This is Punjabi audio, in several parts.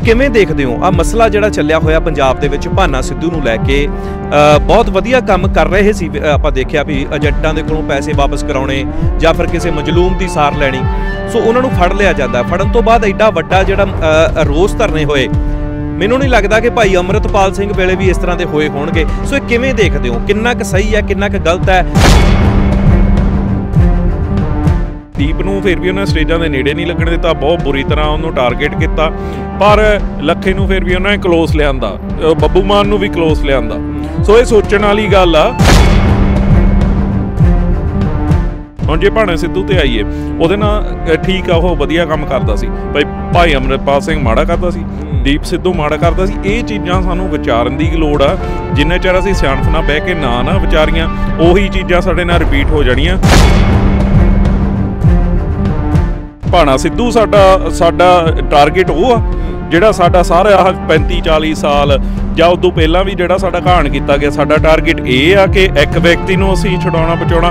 ਕਿਵੇਂ ਦੇਖਦੇ ਹੋ ਆ ਮਸਲਾ ਜਿਹੜਾ ਚੱਲਿਆ ਹੋਇਆ ਪੰਜਾਬ ਦੇ ਵਿੱਚ ਭਾਨਾ ਸਿੱਧੂ ਨੂੰ ਲੈ ਕੇ ਬਹੁਤ ਵਧੀਆ ਕੰਮ ਕਰ ਰਹੇ ਸੀ। ਆਪਾਂ ਦੇਖਿਆ ਵੀ ਏਜੰਟਾਂ ਦੇ ਕੋਲੋਂ ਪੈਸੇ ਵਾਪਸ ਕਰਾਉਣੇ ਜਾਂ ਫਿਰ ਕਿਸੇ ਮਜਲੂਮ ਦੀ ਸਾਰ ਲੈਣੀ, ਸੋ ਉਹਨਾਂ ਨੂੰ ਫੜ ਲਿਆ ਜਾਂਦਾ। ਫੜਨ ਤੋਂ ਬਾਅਦ ਐਡਾ ਵੱਡਾ ਜਿਹੜਾ ਰੋਸ ਧਰਨੇ ਹੋਏ, ਮੈਨੂੰ ਨਹੀਂ ਲੱਗਦਾ ਕਿ ਭਾਈ ਅੰਮ੍ਰਿਤਪਾਲ ਸਿੰਘ ਵੇਲੇ ਵੀ ਇਸ ਤਰ੍ਹਾਂ ਦੇ ਹੋਏ ਹੋਣਗੇ। ਸੋ ਇਹ ਕਿਵੇਂ ਦੇਖਦੇ ਹੋ, ਕਿੰਨਾ ਕੁ ਸਹੀ ਹੈ, ਕਿੰਨਾ ਕੁ ਗਲਤ ਹੈ? ਦੀਪ ਨੂੰ ਫਿਰ ਵੀ ਉਹਨਾਂ ਸਟੇਜਾਂ ਦੇ ਨੇੜੇ ਨਹੀਂ ਲੱਗਣ ਦਿੱਤਾ, ਬਹੁਤ ਬੁਰੀ ਤਰ੍ਹਾਂ ਉਹਨੂੰ ਟਾਰਗੇਟ ਕੀਤਾ, ਪਰ ਲੱਖੇ ਨੂੰ ਫਿਰ ਵੀ ਉਹਨਾਂ ਨੇ ਕਲੋਜ਼ ਲਿਆਂਦਾ, ਬੱਬੂ ਮਾਨ ਨੂੰ ਵੀ ਕਲੋਜ਼ ਲਿਆਂਦਾ। ਸੋ ਇਹ ਸੋਚਣ ਵਾਲੀ ਗੱਲ ਆ। ਹੁਣ ਜੇ ਭਾਣਾ ਸਿੱਧੂ ਤੇ ਆਈਏ, ਉਹਦੇ ਨਾਲ ਠੀਕ ਆ, ਉਹ ਵਧੀਆ ਕੰਮ ਕਰਦਾ ਸੀ, ਭਾਈ ਅੰਮ੍ਰਿਤਪਾਲ ਸਿੰਘ ਮਾੜਾ ਕਰਦਾ ਸੀ, ਦੀਪ ਸਿੱਧੂ ਮਾੜਾ ਕਰਦਾ ਸੀ। ਇਹ ਚੀਜ਼ਾਂ ਸਾਨੂੰ ਵਿਚਾਰਨ ਦੀ ਲੋੜ ਆ। ਜਿੰਨੇ ਚਿਰ ਅਸੀਂ ਸਿਆਣਪ ਨਾਲ ਬਹਿ ਕੇ ਨਾ ਵਿਚਾਰੀਆਂ, ਉਹੀ ਚੀਜ਼ਾਂ ਸਾਡੇ ਨਾਲ ਰਿਪੀਟ ਹੋ ਜਾਣੀਆਂ। ਭਾਣਾ ਸਿੱਧੂ ਸਾਡਾ ਟਾਰਗੇਟ ਉਹ ਆ ਜਿਹੜਾ ਸਾਡਾ ਸਾਰਾ 35-40 ਸਾਲ ਜਾਂ ਉਦੋਂ ਪਹਿਲਾਂ ਵੀ ਜਿਹੜਾ ਸਾਡਾ ਘਾਣ ਕੀਤਾ ਗਿਆ। ਸਾਡਾ ਟਾਰਗੇਟ ਇਹ ਆ ਕਿ ਇੱਕ ਵਿਅਕਤੀ ਨੂੰ ਅਸੀਂ ਛਡਾਉਣਾ ਬਚਾਉਣਾ।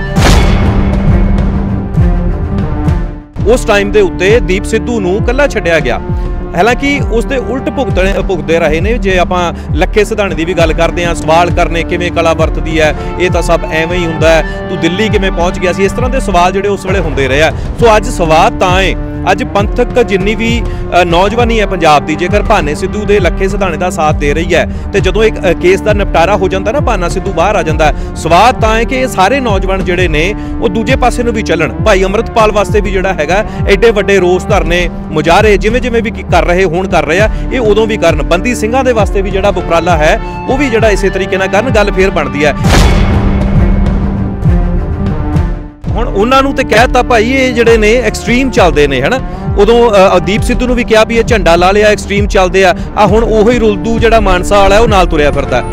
ਉਸ ਟਾਈਮ ਦੇ ਉੱਤੇ ਦੀਪ ਸਿੱਧੂ ਨੂੰ ਇਕੱਲਾ ਛੱਡਿਆ ਗਿਆ, ਹਾਲਾਂਕਿ ਉਸ ਦੇ ਉਲਟ ਭੁਗਤਦੇ ਰਹੇ ਨੇ। ਜੇ ਆਪਾਂ ਲੱਖੇ ਸਿਧਾਣੇ ਦੀ ਵੀ ਗੱਲ ਕਰਦੇ ਹਾਂ, ਸਵਾਲ ਕਰਨੇ ਕਿਵੇਂ ਕਲਾ ਵਰਤਦੀ ਹੈ, ਇਹ ਤਾਂ ਸਭ ਐਵੇਂ ਹੀ ਹੁੰਦਾ ਹੈ, ਤੂੰ ਦਿੱਲੀ ਕਿਵੇਂ ਪਹੁੰਚ ਗਿਆ ਸੀ, ਇਸ ਤਰ੍ਹਾਂ ਦੇ ਸਵਾਲ ਜਿਹੜੇ ਉਸ ਵੇਲੇ ਹੁੰਦੇ ਰਹੇ ਆ। ਸੋ ਅੱਜ ਸਵਾਲ ਤਾਂ ਹੈ, ਅੱਜ ਪੰਥਕ ਜਿੰਨੀ ਵੀ ਨੌਜਵਾਨੀ ਹੈ ਪੰਜਾਬ ਦੀ, ਜੇਕਰ ਭਾਨੇ ਸਿੱਧੂ ਦੇ ਲੱਖੇ ਸਿਧਾਣੇ ਦਾ ਸਾਥ ਦੇ ਰਹੀ ਹੈ ਤੇ ਜਦੋਂ ਇੱਕ ਕੇਸ ਦਾ ਨਿਪਟਾਰਾ ਹੋ ਜਾਂਦਾ ਨਾ, ਭਾਨਾ ਸਿੱਧੂ ਬਾਹਰ ਆ ਜਾਂਦਾ, ਸਵਾਲ ਤਾਂ ਹੈ ਕਿ ਇਹ ਸਾਰੇ ਨੌਜਵਾਨ ਜਿਹੜੇ ਨੇ ਉਹ ਦੂਜੇ ਪਾਸੇ ਨੂੰ ਵੀ ਚੱਲਣ। ਭਾਈ ਅੰਮ੍ਰਿਤਪਾਲ ਵਾਸਤੇ ਵੀ ਜਿਹੜਾ ਹੈਗਾ ਐਡੇ ਵੱਡੇ ਰੋਸ ਧਰਨੇ ਮੁਜ਼ਾਹਰੇ ਜਿਵੇਂ ਵੀ ਕਰ ਰਹੇ ਹੁਣ ਕਰ ਰਹੇ ਆ, ਇਹ ਉਦੋਂ ਵੀ ਕਰਨ। ਬੰਦੀ ਸਿੰਘਾਂ ਦੇ ਵਾਸਤੇ ਵੀ ਜਿਹੜਾ ਉਪਰਾਲਾ ਹੈ ਉਹ ਵੀ ਜਿਹੜਾ ਇਸੇ ਤਰੀਕੇ ਨਾਲ ਕਰਨ, ਗੱਲ ਫੇਰ ਬਣਦੀ ਹੈ। ਹੁਣ ਉਹਨਾਂ ਨੂੰ ਤੇ ਕਹਿਤਾ ਭਾਈ ਇਹ ਜਿਹੜੇ ਨੇ ਐਕਸਟ੍ਰੀਮ ਚੱਲਦੇ ਨੇ, ਹਨਾ। ਉਦੋਂ ਦੀਪ ਸਿੱਧੂ ਨੂੰ ਵੀ ਕਿਹਾ ਵੀ ਇਹ ਝੰਡਾ ਲਾ ਲਿਆ, ਐਕਸਟ੍ਰੀਮ ਚੱਲਦੇ ਆ। ਹੁਣ ਉਹੀ ਰੁਲਦੂ ਜਿਹੜਾ ਮਾਨਸਾ ਵਾਲਾ ਉਹ ਨਾਲ ਤੁਰਿਆ ਫਿਰਦਾ।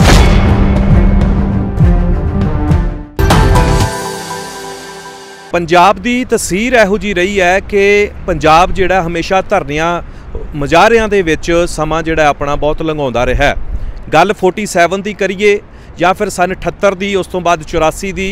ਪੰਜਾਬ ਦੀ ਤਸਵੀਰ ਇਹੋ ਜਿਹੀ ਰਹੀ ਹੈ ਕਿ ਪੰਜਾਬ ਜਿਹੜਾ ਹਮੇਸ਼ਾ ਧਰਨਿਆਂ ਮੁਜ਼ਾਹਰਿਆਂ ਦੇ ਵਿੱਚ ਸਮਾਂ ਜਿਹੜਾ ਆਪਣਾ ਬਹੁਤ ਲੰਘਾਉਂਦਾ ਰਿਹਾ। ਗੱਲ 47 ਦੀ ਕਰੀਏ ਜਾਂ ਫਿਰ ਸਨ 78 ਦੀ, ਉਸ ਤੋਂ ਬਾਅਦ 84 ਦੀ,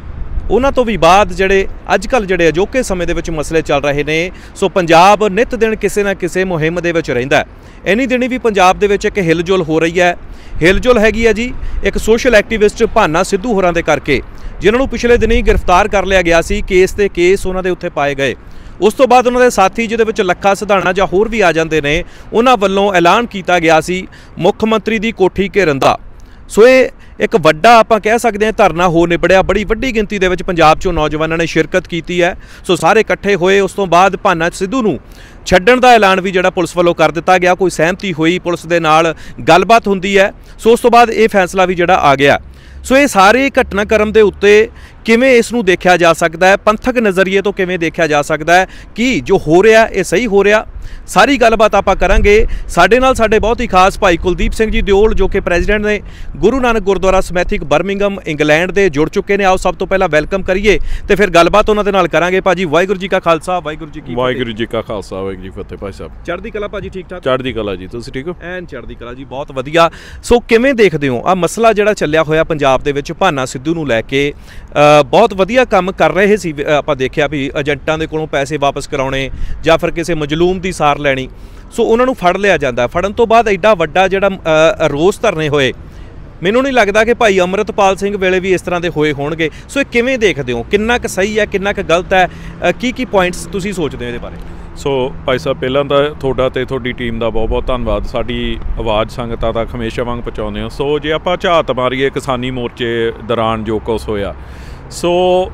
ਉਹਨਾਂ ਤੋਂ ਵੀ ਬਾਅਦ ਜਿਹੜੇ ਅੱਜ ਕੱਲ੍ਹ ਜਿਹੜੇ ਅਜੋਕੇ ਸਮੇਂ ਦੇ ਵਿੱਚ ਮਸਲੇ ਚੱਲ ਰਹੇ ਨੇ। ਸੋ ਪੰਜਾਬ ਨਿੱਤ ਦਿਨ ਕਿਸੇ ਨਾ ਕਿਸੇ ਮੁਹਿੰਮ ਦੇ ਵਿੱਚ ਰਹਿੰਦਾ। ਇੰਨੀ ਦਿਨੀ ਵੀ ਪੰਜਾਬ ਦੇ ਵਿੱਚ ਇੱਕ ਹਿਲਜੁਲ ਹੋ ਰਹੀ ਹੈ। ਹਿਲਜੁਲ ਹੈਗੀ ਹੈ ਜੀ ਇੱਕ ਸੋਸ਼ਲ ਐਕਟੀਵਿਸਟ ਭਾਨਾ ਸਿੱਧੂ ਹੋਰਾਂ ਦੇ ਕਰਕੇ, ਜਿਨ੍ਹਾਂ ਨੂੰ ਪਿਛਲੇ ਦਿਨੀ ਗ੍ਰਿਫਤਾਰ ਕਰ ਲਿਆ ਗਿਆ ਸੀ। ਕੇਸ ਤੇ ਕੇਸ ਉਹਨਾਂ ਦੇ ਉੱਤੇ ਪਾਏ ਗਏ। ਉਸ ਤੋਂ ਬਾਅਦ ਉਹਨਾਂ ਦੇ ਸਾਥੀ, ਜਿਹਦੇ ਵਿੱਚ ਲੱਖਾ ਸਿਧਾਣਾ ਜਾਂ ਹੋਰ ਵੀ ਆ ਜਾਂਦੇ ਨੇ, ਉਹਨਾਂ ਵੱਲੋਂ ਐਲਾਨ ਕੀਤਾ ਗਿਆ ਸੀ ਮੁੱਖ ਮੰਤਰੀ ਦੀ ਕੋਠੀ ਘੇਰਨ ਦਾ। ਸੋ ਇਹ ਇੱਕ ਵੱਡਾ ਆਪਾਂ ਕਹਿ ਸਕਦੇ ਹਾਂ ਧਰਨਾ ਹੋ ਨਿਬੜਿਆ। ਬੜੀ ਵੱਡੀ ਗਿਣਤੀ ਦੇ ਵਿੱਚ ਪੰਜਾਬ 'ਚੋਂ ਨੌਜਵਾਨਾਂ ਨੇ ਸ਼ਿਰਕਤ ਕੀਤੀ ਹੈ। ਸੋ ਸਾਰੇ ਇਕੱਠੇ ਹੋਏ। ਉਸ ਤੋਂ ਬਾਅਦ ਭਾਨਾ ਸਿੱਧੂ ਨੂੰ ਛੱਡਣ ਦਾ ਐਲਾਨ ਵੀ ਜਿਹੜਾ ਪੁਲਿਸ ਵੱਲੋਂ ਕਰ ਦਿੱਤਾ ਗਿਆ। ਕੋਈ ਸਹਿਮਤੀ ਹੋਈ, ਪੁਲਿਸ ਦੇ ਨਾਲ ਗੱਲਬਾਤ ਹੁੰਦੀ ਹੈ। ਸੋ ਉਸ ਤੋਂ ਬਾਅਦ ਇਹ ਫੈਸਲਾ ਵੀ ਜਿਹੜਾ ਆ ਗਿਆ। ਸੋ ਇਹ ਸਾਰੇ ਘਟਨਾਕ੍ਰਮ ਦੇ ਉੱਤੇ ਕਿਵੇਂ ਇਸ ਨੂੰ ਦੇਖਿਆ ਜਾ ਸਕਦਾ ਹੈ, ਪੰਥਕ ਨਜ਼ਰੀਏ ਤੋਂ ਕਿਵੇਂ ਦੇਖਿਆ ਜਾ ਸਕਦਾ ਹੈ ਕਿ ਜੋ ਹੋ ਰਿਹਾ ਇਹ ਸਹੀ ਹੋ ਰਿਹਾ, ਸਾਰੀ ਗੱਲਬਾਤ ਆਪਾਂ ਕਰਾਂਗੇ। ਸਾਡੇ ਨਾਲ ਸਾਡੇ ਬਹੁਤ ਹੀ ਖਾਸ ਭਾਈ ਕੁਲਦੀਪ ਸਿੰਘ ਜੀ ਦਿਓਲ, ਜੋ ਕਿ ਪ੍ਰੈਜ਼ੀਡੈਂਟ ਨੇ Guru Nanak Gurdwara Smethwick Birmingham England ਦੇ, ਜੁੜ ਚੁੱਕੇ ਨੇ। ਆਓ ਸਭ ਤੋਂ ਪਹਿਲਾਂ ਵੈਲਕਮ ਕਰੀਏ ਤੇ ਫਿਰ ਗੱਲਬਾਤ ਉਹਨਾਂ ਦੇ ਨਾਲ ਕਰਾਂਗੇ। ਭਾਜੀ ਵਾਹਿਗੁਰੂ ਜੀ ਕਾ ਖਾਲਸਾ, ਵਾਹਿਗੁਰੂ ਜੀ ਕੀ ਫਤਿਹ। ਵਾਹਿਗੁਰੂ ਜੀ ਕਾ ਖਾਲਸਾ, ਵਾਹਿਗੁਰੂ ਜੀ ਫਤਿਹ। ਭਾਈ ਸਾਹਿਬ ਚੜ੍ਹਦੀ ਕਲਾ ਭਾਜੀ, ਠੀਕ ਠਾਕ? ਚੜ੍ਹਦੀ ਕਲਾ ਜੀ, ਤੁਸੀਂ ਠੀਕ ਹੋ? ਐਨ ਚੜ੍ਹਦੀ ਕਲਾ ਜੀ, ਬਹੁਤ ਵਧੀਆ। ਸੋ ਕਿਵੇਂ ਦੇਖਦੇ ਹੋ ਆ ਮਸਲਾ ਜਿਹੜਾ ਚੱਲਿਆ ਹੋਇਆ ਪੰਜਾਬ ਦੇ ਵਿੱਚ ਭਾਨਾ ਸਿੱਧੂ ਨੂੰ ਲੈ ਕੇ? ਬਹੁਤ ਵਧੀਆ ਕੰਮ ਕਰ ਰਹੇ ਸੀ। ਆਪਾਂ ਦੇਖਿਆ ਵੀ ਏਜੰਟਾਂ ਦੇ ਕੋਲੋਂ ਪੈਸੇ ਵਾਪਸ ਕਰਾਉਣੇ ਜਾਂ ਫਿਰ ਕਿਸੇ ਮਜਲੂਮ ਦੀ ਸਾਰ ਲੈਣੀ, ਸੋ ਉਹਨਾਂ ਨੂੰ ਫੜ ਲਿਆ ਜਾਂਦਾ। ਫੜਨ ਤੋਂ ਬਾਅਦ ਐਡਾ ਵੱਡਾ ਜਿਹੜਾ ਰੋਸ ਧਰਨੇ ਹੋਏ, ਮੈਨੂੰ ਨਹੀਂ ਲੱਗਦਾ ਕਿ ਭਾਈ ਅੰਮ੍ਰਿਤਪਾਲ ਸਿੰਘ ਵੇਲੇ ਵੀ ਇਸ ਤਰ੍ਹਾਂ ਦੇ ਹੋਏ ਹੋਣਗੇ। ਸੋ ਇਹ ਕਿਵੇਂ ਦੇਖਦੇ ਹੋ, ਕਿੰਨਾ ਕੁ ਸਹੀ ਹੈ, ਕਿੰਨਾ ਕੁ ਗਲਤ ਹੈ, ਕੀ ਪੁਆਇੰਟਸ ਤੁਸੀਂ ਸੋਚਦੇ ਹੋ ਇਹਦੇ ਬਾਰੇ? ਸੋ ਭਾਈ ਸਾਹਿਬ, ਪਹਿਲਾਂ ਤਾਂ ਤੁਹਾਡਾ ਤੇ ਤੁਹਾਡੀ ਟੀਮ ਦਾ ਬਹੁਤ ਬਹੁਤ ਧੰਨਵਾਦ। ਸਾਡੀ ਆਵਾਜ਼ ਸੰਗਤਾਂ ਤੱਕ ਹਮੇਸ਼ਾ ਵਾਂਗ ਪਹੁੰਚਾਉਂਦੇ ਹੋ। ਸੋ ਜੇ ਆਪਾਂ ਝਾਤ ਮਾਰੀਏ ਕਿਸਾਨੀ ਮੋਰਚੇ ਦੌਰਾਨ ਜੋ ਕੁਛ ਹੋਇਆ, ਸੋ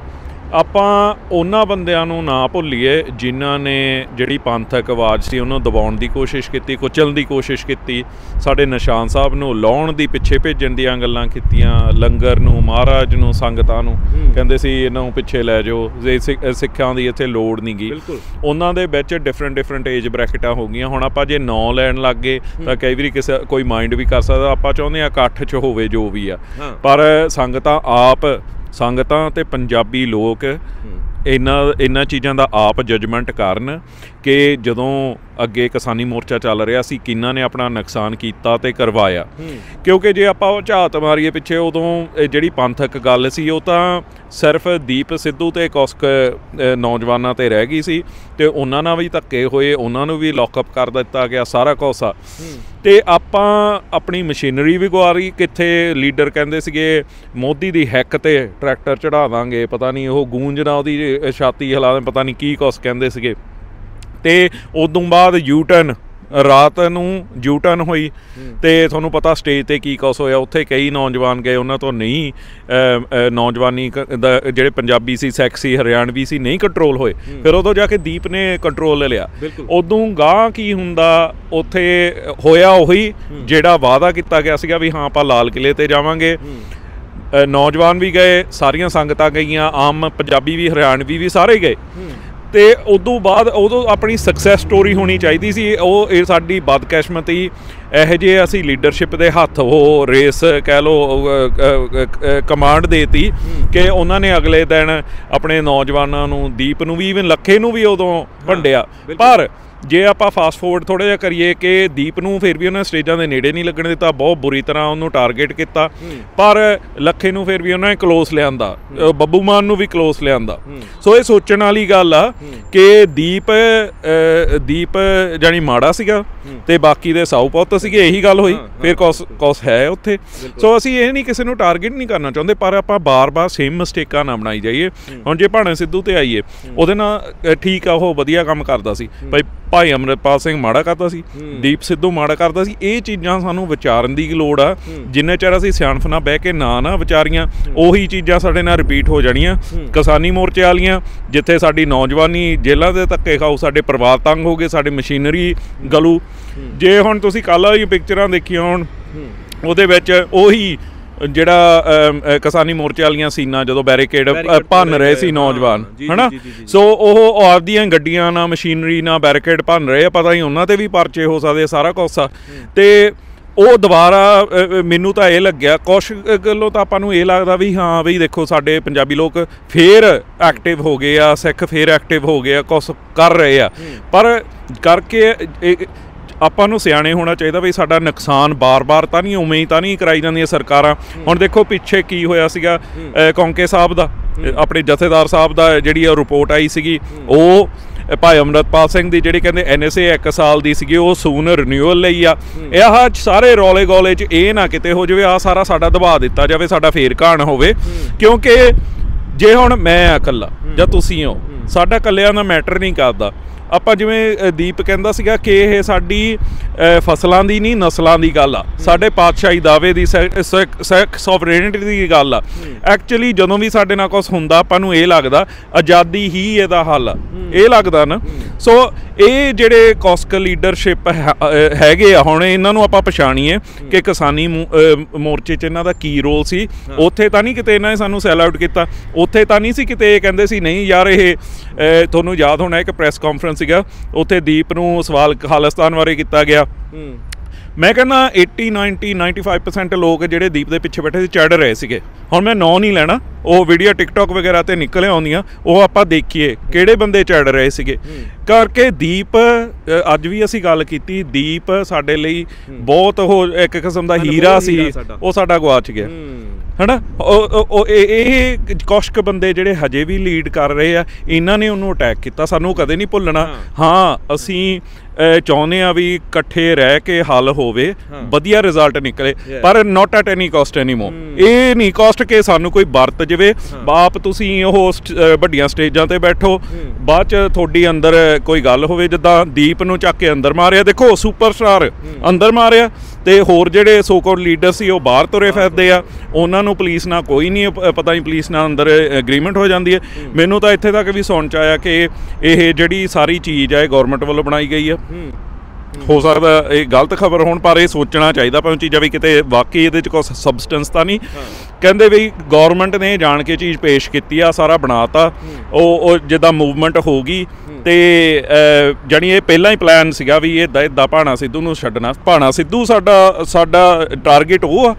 ਆਪਾਂ ਉਹਨਾਂ ਬੰਦਿਆਂ ਨੂੰ ਨਾ ਭੁੱਲੀਏ ਜਿਨ੍ਹਾਂ ਨੇ ਜਿਹੜੀ ਪੰਥਕ ਆਵਾਜ਼ ਸੀ ਉਹਨੂੰ ਦਬਾਉਣ ਦੀ ਕੋਸ਼ਿਸ਼ ਕੀਤੀ, ਕੁਚਲਣ ਦੀ ਕੋਸ਼ਿਸ਼ ਕੀਤੀ। ਸਾਡੇ ਨਿਸ਼ਾਨ ਸਾਹਿਬ ਨੂੰ ਲਾਉਣ ਦੀ, ਪਿੱਛੇ ਭੇਜਣ ਦੀਆਂ ਗੱਲਾਂ ਕੀਤੀਆਂ। ਲੰਗਰ ਨੂੰ, ਮਹਾਰਾਜ ਨੂੰ, ਸੰਗਤਾਂ ਨੂੰ ਕਹਿੰਦੇ ਸੀ ਇਹਨਾਂ ਨੂੰ ਪਿੱਛੇ ਲੈ ਜਾਓ, ਸਿੱਖਾਂ ਦੀ ਇੱਥੇ ਲੋੜ ਨਹੀਂ ਗੀ। ਉਹਨਾਂ ਦੇ ਵਿੱਚ ਡਿਫਰੈਂਟ ਏਜ ਬ੍ਰੈਕਟਾਂ ਹੋ ਗਈਆਂ। ਹੁਣ ਆਪਾਂ ਜੇ ਨਾਂ ਲੈਣ ਲੱਗ ਗਏ ਤਾਂ ਕਈ ਵਾਰੀ ਕੋਈ ਮਾਈਂਡ ਵੀ ਕਰ ਸਕਦਾ। ਆਪਾਂ ਚਾਹੁੰਦੇ ਹਾਂ ਇਕੱਠ 'ਚ ਹੋਵੇ ਜੋ ਵੀ ਆ, ਪਰ ਸੰਗਤਾਂ ਤੇ ਪੰਜਾਬੀ ਲੋਕ ਇਹਨਾਂ ਚੀਜ਼ਾਂ ਦਾ ਆਪ ਜਜਮੈਂਟ ਕਰਨ ਕਿ ਜਦੋਂ ਅੱਗੇ ਕਿਸਾਨੀ ਮੋਰਚਾ ਚੱਲ ਰਿਹਾ ਸੀ, ਕਿਹਨਾਂ ਨੇ ਆਪਣਾ ਨੁਕਸਾਨ ਕੀਤਾ ਤੇ ਕਰਵਾਇਆ। ਕਿਉਂਕਿ ਜੇ ਆਪਾਂ ਉਹ ਝਾਤ ਮਾਰੀਏ ਪਿੱਛੇ, ਉਦੋਂ ਜਿਹੜੀ ਪੰਥਕ ਗੱਲ ਸੀ ਉਹ ਤਾਂ ਸਿਰਫ ਦੀਪ ਸਿੱਧੂ ਤੇ ਕੁਛ ਨੌਜਵਾਨਾਂ ਤੇ ਰਹਿ ਗਈ ਸੀ, ਤੇ ਉਹਨਾਂ ਨਾਲ ਵੀ ਧੱਕੇ ਹੋਏ, ਉਹਨਾਂ ਨੂੰ ਵੀ ਲੌਕਅਪ ਕਰ ਦਿੱਤਾ ਗਿਆ, ਸਾਰਾ ਕੁਛ ਆ। ਤੇ ਆਪਾਂ ਆਪਣੀ ਮਸ਼ੀਨਰੀ ਵੀ ਗੁਆਰੀ, ਕਿੱਥੇ ਲੀਡਰ ਕਹਿੰਦੇ ਸੀਗੇ ਮੋਦੀ ਦੀ ਹੈਕ ਤੇ ਟਰੈਕਟਰ ਚੜ੍ਹਾ ਦਾਂਗੇ, ਪਤਾ ਨਹੀਂ ਉਹ ਗੂੰਜ ਨਾ ਉਹਦੀ ਛਾਤੀ ਹਿਲਾ, ਪਤਾ ਨਹੀਂ ਕੀ ਕੁਛ ਕਹਿੰਦੇ ਸੀਗੇ। ਤੇ ਉਦੋਂ ਬਾਅਦ ਯੂਟਰਨ, ਰਾਤ ਨੂੰ ਯੂਟਰਨ ਹੋਈ, ਤੇ ਤੁਹਾਨੂੰ ਪਤਾ ਸਟੇਜ ਤੇ ਕੀ ਕੁਛ ਹੋਇਆ। ਉੱਥੇ ਕਈ ਨੌਜਵਾਨ ਗਏ, ਉਹਨਾਂ ਤੋਂ ਨਹੀਂ ਨੌਜਵਾਨੀ ਦਾ ਜਿਹੜੇ ਪੰਜਾਬੀ ਸੀ, ਸੈਕਸੀ ਹਰਿਆਣਵੀ ਸੀ, ਨਹੀਂ ਕੰਟਰੋਲ ਹੋਏ। ਫਿਰ ਉਦੋਂ ਜਾ ਕੇ ਦੀਪ ਨੇ ਕੰਟਰੋਲ ਲੈ ਲਿਆ। ਉਦੋਂ ਗਾਂਹ ਕੀ ਹੁੰਦਾ, ਉੱਥੇ ਹੋਇਆ ਉਹੀ ਜਿਹੜਾ ਵਾਅਦਾ ਕੀਤਾ ਗਿਆ ਸੀਗਾ ਵੀ ਹਾਂ ਆਪਾਂ ਲਾਲ ਕਿਲ੍ਹੇ ਤੇ ਜਾਵਾਂਗੇ। ਨੌਜਵਾਨ ਵੀ ਗਏ, ਸਾਰੀਆਂ ਸੰਗਤਾਂ ਗਈਆਂ, ਆਮ ਪੰਜਾਬੀ ਵੀ ਹਰਿਆਣਵੀ ਵੀ ਸਾਰੇ ਗਏ। ਤੇ ਉਦੋਂ ਬਾਅਦ ਉਦੋਂ ਆਪਣੀ ਸਕਸੈਸ ਸਟੋਰੀ ਹੋਣੀ ਚਾਹੀਦੀ ਸੀ। ਉਹ ਇਹ ਸਾਡੀ ਬਦਕਿਸਮਤੀ ਇਹੋ ਜਿਹੇ ਅਸੀਂ ਲੀਡਰਸ਼ਿਪ ਦੇ ਹੱਥ ਉਹ ਰੇਸ ਕਹਿ ਲਓ ਕਮਾਂਡ ਦੇਤੀ ਕਿ ਉਹਨਾਂ ਨੇ ਅਗਲੇ ਦਿਨ ਆਪਣੇ ਨੌਜਵਾਨਾਂ ਨੂੰ, ਦੀਪ ਨੂੰ ਵੀ, ਈਵਨ ਲੱਖੇ ਨੂੰ ਵੀ ਉਦੋਂ ਭੰਡਿਆ। ਪਰ ਜੇ ਆਪਾਂ ਫਾਸਟ ਫੋਰਵਰਡ ਥੋੜ੍ਹਾ ਜਿਹਾ ਕਰੀਏ ਕਿ ਦੀਪ ਨੂੰ ਫਿਰ ਵੀ ਉਹਨਾਂ ਸਟੇਜਾਂ ਦੇ ਨੇੜੇ ਨਹੀਂ ਲੱਗਣ ਦਿੱਤਾ, ਬਹੁਤ ਬੁਰੀ ਤਰ੍ਹਾਂ ਉਹਨੂੰ ਟਾਰਗੇਟ ਕੀਤਾ। ਪਰ ਲੱਖੇ ਨੂੰ ਫਿਰ ਵੀ ਉਹਨਾਂ ਨੇ ਕਲੋਜ਼ ਲਿਆਂਦਾ, ਬੱਬੂ ਮਾਨ ਨੂੰ ਵੀ ਕਲੋਜ਼ ਲਿਆਂਦਾ। ਸੋ ਇਹ ਸੋਚਣ ਵਾਲੀ ਗੱਲ ਆ ਕਿ ਦੀਪ ਜਾਣੀ ਮਾੜਾ ਸੀਗਾ ਤੇ ਬਾਕੀ ਦੇ ਸਾਊ ਪੁੱਤ ਸੀਗੇ, ਇਹੀ ਗੱਲ ਹੋਈ। ਫਿਰ ਕੁਛ ਹੈ ਉੱਥੇ। ਸੋ ਅਸੀਂ ਇਹ ਨਹੀਂ ਕਿਸੇ ਨੂੰ ਟਾਰਗੇਟ ਨਹੀਂ ਕਰਨਾ ਚਾਹੁੰਦੇ, ਪਰ ਆਪਾਂ ਬਾਰ-ਬਾਰ ਸੇਮ ਮਿਸਟੇਕਾਂ ਨਾ ਬਣਾਈ ਜਾਈਏ। ਹੁਣ ਜੇ ਭਾਣੇ ਸਿੱਧੂ ਤੇ ਆਈਏ, ਉਹਦੇ ਨਾਲ ਠੀਕ ਆ, ਉਹ ਵਧੀਆ ਕੰਮ ਕਰਦਾ ਸੀ, ਭਾਈ ਅੰਮ੍ਰਿਤਪਾਲ ਸਿੰਘ ਮਾੜਾ ਕਰਦਾ ਸੀ, ਦੀਪ ਸਿੱਧੂ ਮਾੜਾ ਕਰਦਾ ਸੀ। ਇਹ ਚੀਜ਼ਾਂ ਸਾਨੂੰ ਵਿਚਾਰਨ ਦੀ ਲੋੜ ਆ। ਜਿੰਨੇ ਚਿਰ ਅਸੀਂ ਸਿਆਣਪ ਨਾਲ ਬਹਿ ਕੇ ਨਾ ਵਿਚਾਰੀਆਂ, ਉਹੀ ਚੀਜ਼ਾਂ ਸਾਡੇ ਨਾਲ ਰਿਪੀਟ ਹੋ ਜਾਣੀਆਂ। ਕਿਸਾਨੀ ਮੋਰਚੇ ਵਾਲੀਆਂ, ਜਿੱਥੇ ਸਾਡੀ ਨੌਜਵਾਨੀ ਜੇਲ੍ਹਾਂ ਦੇ ਧੱਕੇ ਖਾਓ, ਸਾਡੇ ਪਰਿਵਾਰ ਤੰਗ ਹੋ ਗਏ, ਸਾਡੀ ਮਸ਼ੀਨਰੀ ਗਲੂ। ਜੇ ਹੁਣ ਤੁਸੀਂ ਕੱਲ੍ਹ ਵਾਲੀ ਪਿਕਚਰਾਂ ਦੇਖੀਆਂ ਹੋਣ, ਉਹਦੇ ਵਿੱਚ ਉਹੀ ਜਿਹੜਾ ਕਿਸਾਨੀ ਮੋਰਚੇ ਵਾਲੀਆਂ ਸੀਨਾਂ, ਜਦੋਂ ਬੈਰੀਕੇਡ ਭੰਨ ਰਹੇ ਸੀ ਨੌਜਵਾਨ, ਹੈ ਨਾ। ਸੋ ਉਹ ਆਪਦੀਆਂ ਗੱਡੀਆਂ ਨਾਲ, ਮਸ਼ੀਨਰੀ ਨਾਲ ਬੈਰੀਕੇਡ ਭੰਨ ਰਹੇ ਆ, ਪਤਾ ਨਹੀਂ ਉਹਨਾਂ 'ਤੇ ਵੀ ਪਰਚੇ ਹੋ ਸਕਦੇ, ਸਾਰਾ ਕੁਛ ਆ। ਤੇ ਉਹ ਦੁਬਾਰਾ ਮੈਨੂੰ ਤਾਂ ਇਹ ਲੱਗਿਆ, ਕੁਛ ਗੱਲੋਂ ਤਾਂ ਆਪਾਂ ਨੂੰ ਇਹ ਲੱਗਦਾ ਵੀ ਹਾਂ ਬਈ ਦੇਖੋ ਸਾਡੇ ਪੰਜਾਬੀ ਲੋਕ ਫੇਰ ਐਕਟਿਵ ਹੋ ਗਏ ਆ, ਸਿੱਖ ਫੇਰ ਐਕਟਿਵ ਹੋ ਗਏ ਆ, ਕੁਛ ਕਰ ਰਹੇ ਆ। ਪਰ ਕਰਕੇ ਆਪਾਂ ਨੂੰ ਸਿਆਣੇ ਹੋਣਾ ਚਾਹੀਦਾ ਵੀ ਸਾਡਾ ਨੁਕਸਾਨ ਬਾਰ-ਬਾਰ ਤਾਂ ਨਹੀਂ, ਉਵੇਂ ਹੀ ਤਾਂ ਨਹੀਂ ਕਰਾਈ ਜਾਂਦੀਆਂ ਸਰਕਾਰਾਂ। ਹੁਣ ਦੇਖੋ ਪਿੱਛੇ ਕੀ ਹੋਇਆ ਸੀਗਾ, ਕੌਂਕੇ ਸਾਹਿਬ ਦਾ, ਆਪਣੇ ਜਥੇਦਾਰ ਸਾਹਿਬ ਦਾ ਜਿਹੜੀ ਉਹ ਰਿਪੋਰਟ ਆਈ ਸੀਗੀ, ਉਹ ਭਾਈ ਅੰਮ੍ਰਿਤਪਾਲ ਸਿੰਘ ਦੀ ਜਿਹੜੀ ਕਹਿੰਦੇ NSA 1 ਸਾਲ ਦੀ ਸੀਗੀ, ਉਹ ਸੂਨ ਰਿਨਿਊਅਲ ਲਈ ਆ। ਇਹ ਸਾਰੇ ਰੌਲੇ ਗੋਲੇ 'ਚ ਇਹ ਨਾ ਕਿਤੇ ਹੋ ਜਾਵੇ ਆਹ ਸਾਰਾ ਸਾਡਾ ਦਬਾ ਦਿੱਤਾ ਜਾਵੇ, ਸਾਡਾ ਫੇਰ ਘਾਣ ਹੋਵੇ। ਕਿਉਂਕਿ ਜੇ ਹੁਣ ਮੈਂ ਆ ਇਕੱਲਾ ਜਾਂ ਤੁਸੀਂ ਹੋ, ਸਾਡਾ ਇਕੱਲਿਆਂ ਦਾ ਮੈਟਰ ਨਹੀਂ ਕਰਦਾ। ਆਪਾਂ ਜਿਵੇਂ ਦੀਪ ਕਹਿੰਦਾ ਸੀਗਾ ਕਿ ਇਹ ਸਾਡੀ ਫਸਲਾਂ ਦੀ ਨਹੀਂ, ਨਸਲਾਂ ਦੀ ਗੱਲ ਆ, ਸਾਡੇ ਪਾਤਸ਼ਾਹੀ ਦਾਅਵੇ ਦੀ, ਸਿੱਖ ਸੋਵਰੇਨਿਟੀ ਦੀ ਗੱਲ ਆ। ਐਕਚੁਅਲੀ ਜਦੋਂ ਵੀ ਸਾਡੇ ਨਾਲ ਕੁਛ ਹੁੰਦਾ, ਆਪਾਂ ਨੂੰ ਇਹ ਲੱਗਦਾ ਆਜ਼ਾਦੀ ਹੀ ਇਹਦਾ ਹੱਲ ਆ, ਇਹ ਲੱਗਦਾ ਨਾ। ਸੋ ਇਹ ਜਿਹੜੇ ਕੌਸਕ ਲੀਡਰਸ਼ਿਪ ਹੈਗੇ ਆ, ਹੁਣ ਇਹਨਾਂ ਨੂੰ ਆਪਾਂ ਪਛਾਣੀਏ ਕਿ ਕਿਸਾਨੀ ਮੋਰਚੇ 'ਚ ਇਹਨਾਂ ਦਾ ਕੀ ਰੋਲ ਸੀ। ਉੱਥੇ ਤਾਂ ਨਹੀਂ ਕਿਤੇ ਇਹਨਾਂ ਨੇ ਸਾਨੂੰ ਸੈਲ ਆਊਟ ਕੀਤਾ, ਉੱਥੇ ਤਾਂ ਨਹੀਂ ਸੀ ਕਿਤੇ ਇਹ ਕਹਿੰਦੇ ਸੀ ਨਹੀਂ ਯਾਰ ਇਹ ਤੁਹਾਨੂੰ ਯਾਦ ਹੋਣਾ ਇੱਕ ਪ੍ਰੈਸ ਕਾਨਫਰੰਸ ਸੀਗਾ, ਉੱਥੇ ਦੀਪ ਨੂੰ ਸਵਾਲ ਖਾਲਿਸਤਾਨ ਬਾਰੇ ਕੀਤਾ ਗਿਆ। ਮੈਂ ਕਹਿੰਦਾ 80, 90, 95% ਲੋਕ ਜਿਹੜੇ ਦੀਪ ਦੇ ਪਿੱਛੇ ਬੈਠੇ ਸੀ ਚੜ੍ਹ ਰਹੇ ਸੀਗੇ। ਹੁਣ ਮੈਂ ਨਾਂ ਨਹੀਂ ਲੈਣਾ, ਉਹ ਵੀਡੀਓ ਟਿਕਟੋਕ ਵਗੈਰਾ 'ਤੇ ਨਿਕਲ ਆਉਂਦੀਆਂ, ਉਹ ਆਪਾਂ ਦੇਖੀਏ ਕਿਹੜੇ ਬੰਦੇ ਚੜ੍ਹ ਰਹੇ ਸੀਗੇ। ਕਰਕੇ ਦੀਪ, ਅੱਜ ਵੀ ਅਸੀਂ ਗੱਲ ਕੀਤੀ, ਦੀਪ ਸਾਡੇ ਲਈ ਬਹੁਤ ਉਹ ਇੱਕ ਕਿਸਮ ਦਾ ਹੀਰਾ ਸੀ, ਉਹ ਸਾਡਾ ਗਵਾਚ ਗਿਆ, ਹੈ ਨਾ। ਇਹ ਕੁਛ ਕੁ ਬੰਦੇ ਜਿਹੜੇ ਹਜੇ ਵੀ ਲੀਡ ਕਰ ਰਹੇ ਆ, ਇਹਨਾਂ ਨੇ ਉਹਨੂੰ ਅਟੈਕ ਕੀਤਾ, ਸਾਨੂੰ ਕਦੇ ਨਹੀਂ ਭੁੱਲਣਾ। ਹਾਂ ਅਸੀਂ ਚਾਹੁੰਦੇ ਆ ਵੀ ਇਕੱਠੇ ਰਹਿ ਕੇ ਹੱਲ ਹੋਵੇ, ਵਧੀਆ ਰਿਜ਼ਲਟ ਨਿਕਲੇ, ਪਰ not at any cost anymore. ਇਹ ਨਹੀਂ ਕਾਸਟ ਕਿ ਸਾਨੂੰ ਕੋਈ ਵਰਤ ਜਾਵੇ। ਬਾਪ ਤੁਸੀਂ ਉਹ ਵੱਡੀਆਂ ਸਟੇਜਾਂ ਤੇ ਬੈਠੋ, ਬਾਅਦ 'ਚ ਤੁਹਾਡੀ ਅੰਦਰ ਕੋਈ ਗੱਲ ਹੋਵੇ, ਜਿੱਦਾਂ ਦੀਪ ਨੂੰ ਚੱਕ ਕੇ ਅੰਦਰ ਮਾਰਿਆ, ਦੇਖੋ ਸੁਪਰਸਟਾਰ ਅੰਦਰ ਮਾਰਿਆ, ਤੇ ਹੋਰ ਜਿਹੜੇ ਸੋ ਕਾਲਡ ਲੀਡਰ ਸੀ ਉਹ ਬਾਹਰ ਤੁਰੇ ਫਿਰਦੇ ਆ, ਉਹਨਾਂ ਨੂੰ ਪੁਲਿਸ ਨਾਲ ਕੋਈ ਨਹੀਂ ਪਤਾ, ਨਹੀਂ ਪੁਲਿਸ ਨਾਲ ਅੰਦਰ ਐਗਰੀਮੈਂਟ ਹੋ ਜਾਂਦੀ ਹੈ। ਮੈਨੂੰ ਤਾਂ ਇੱਥੇ ਤੱਕ ਵੀ ਸੁਣ 'ਚ ਆਇਆ ਕਿ ਇਹ ਜਿਹੜੀ ਸਾਰੀ ਚੀਜ਼ ਹੈ ਗੌਰਮੈਂਟ ਵੱਲੋਂ ਬਣਾਈ ਗਈ ਆ। ਹੋ ਸਕਦਾ ਇਹ ਗਲਤ ਖਬਰ ਹੋਣ, ਪਰ ਇਹ ਸੋਚਣਾ ਚਾਹੀਦਾ ਭਾਵੇਂ ਚੀਜ਼ਾਂ ਵੀ ਕਿਤੇ ਵਾਕਈ ਇਹਦੇ 'ਚ ਕੋਈ ਸਬਸਟੈਂਸ ਤਾਂ ਨਹੀਂ। ਕਹਿੰਦੇ ਵੀ ਗੌਰਮੈਂਟ ਨੇ ਜਾਣ ਕੇ ਚੀਜ਼ ਪੇਸ਼ ਕੀਤੀ ਆ, ਸਾਰਾ ਬਣਾਤਾ, ਉਹ ਜਿੱਦਾਂ ਮੂਵਮੈਂਟ ਹੋ ਗਈ। ਤੇ ਜਾਣੀ ਇਹ ਪਹਿਲਾਂ ਹੀ ਪਲਾਨ ਸੀਗਾ ਵੀ ਇੱਦਾਂ ਭਾਣਾ ਸਿੱਧੂ ਨੂੰ ਛੱਡਣਾ। ਭਾਣਾ ਸਿੱਧੂ ਸਾਡਾ ਟਾਰਗੇਟ ਉਹ ਆ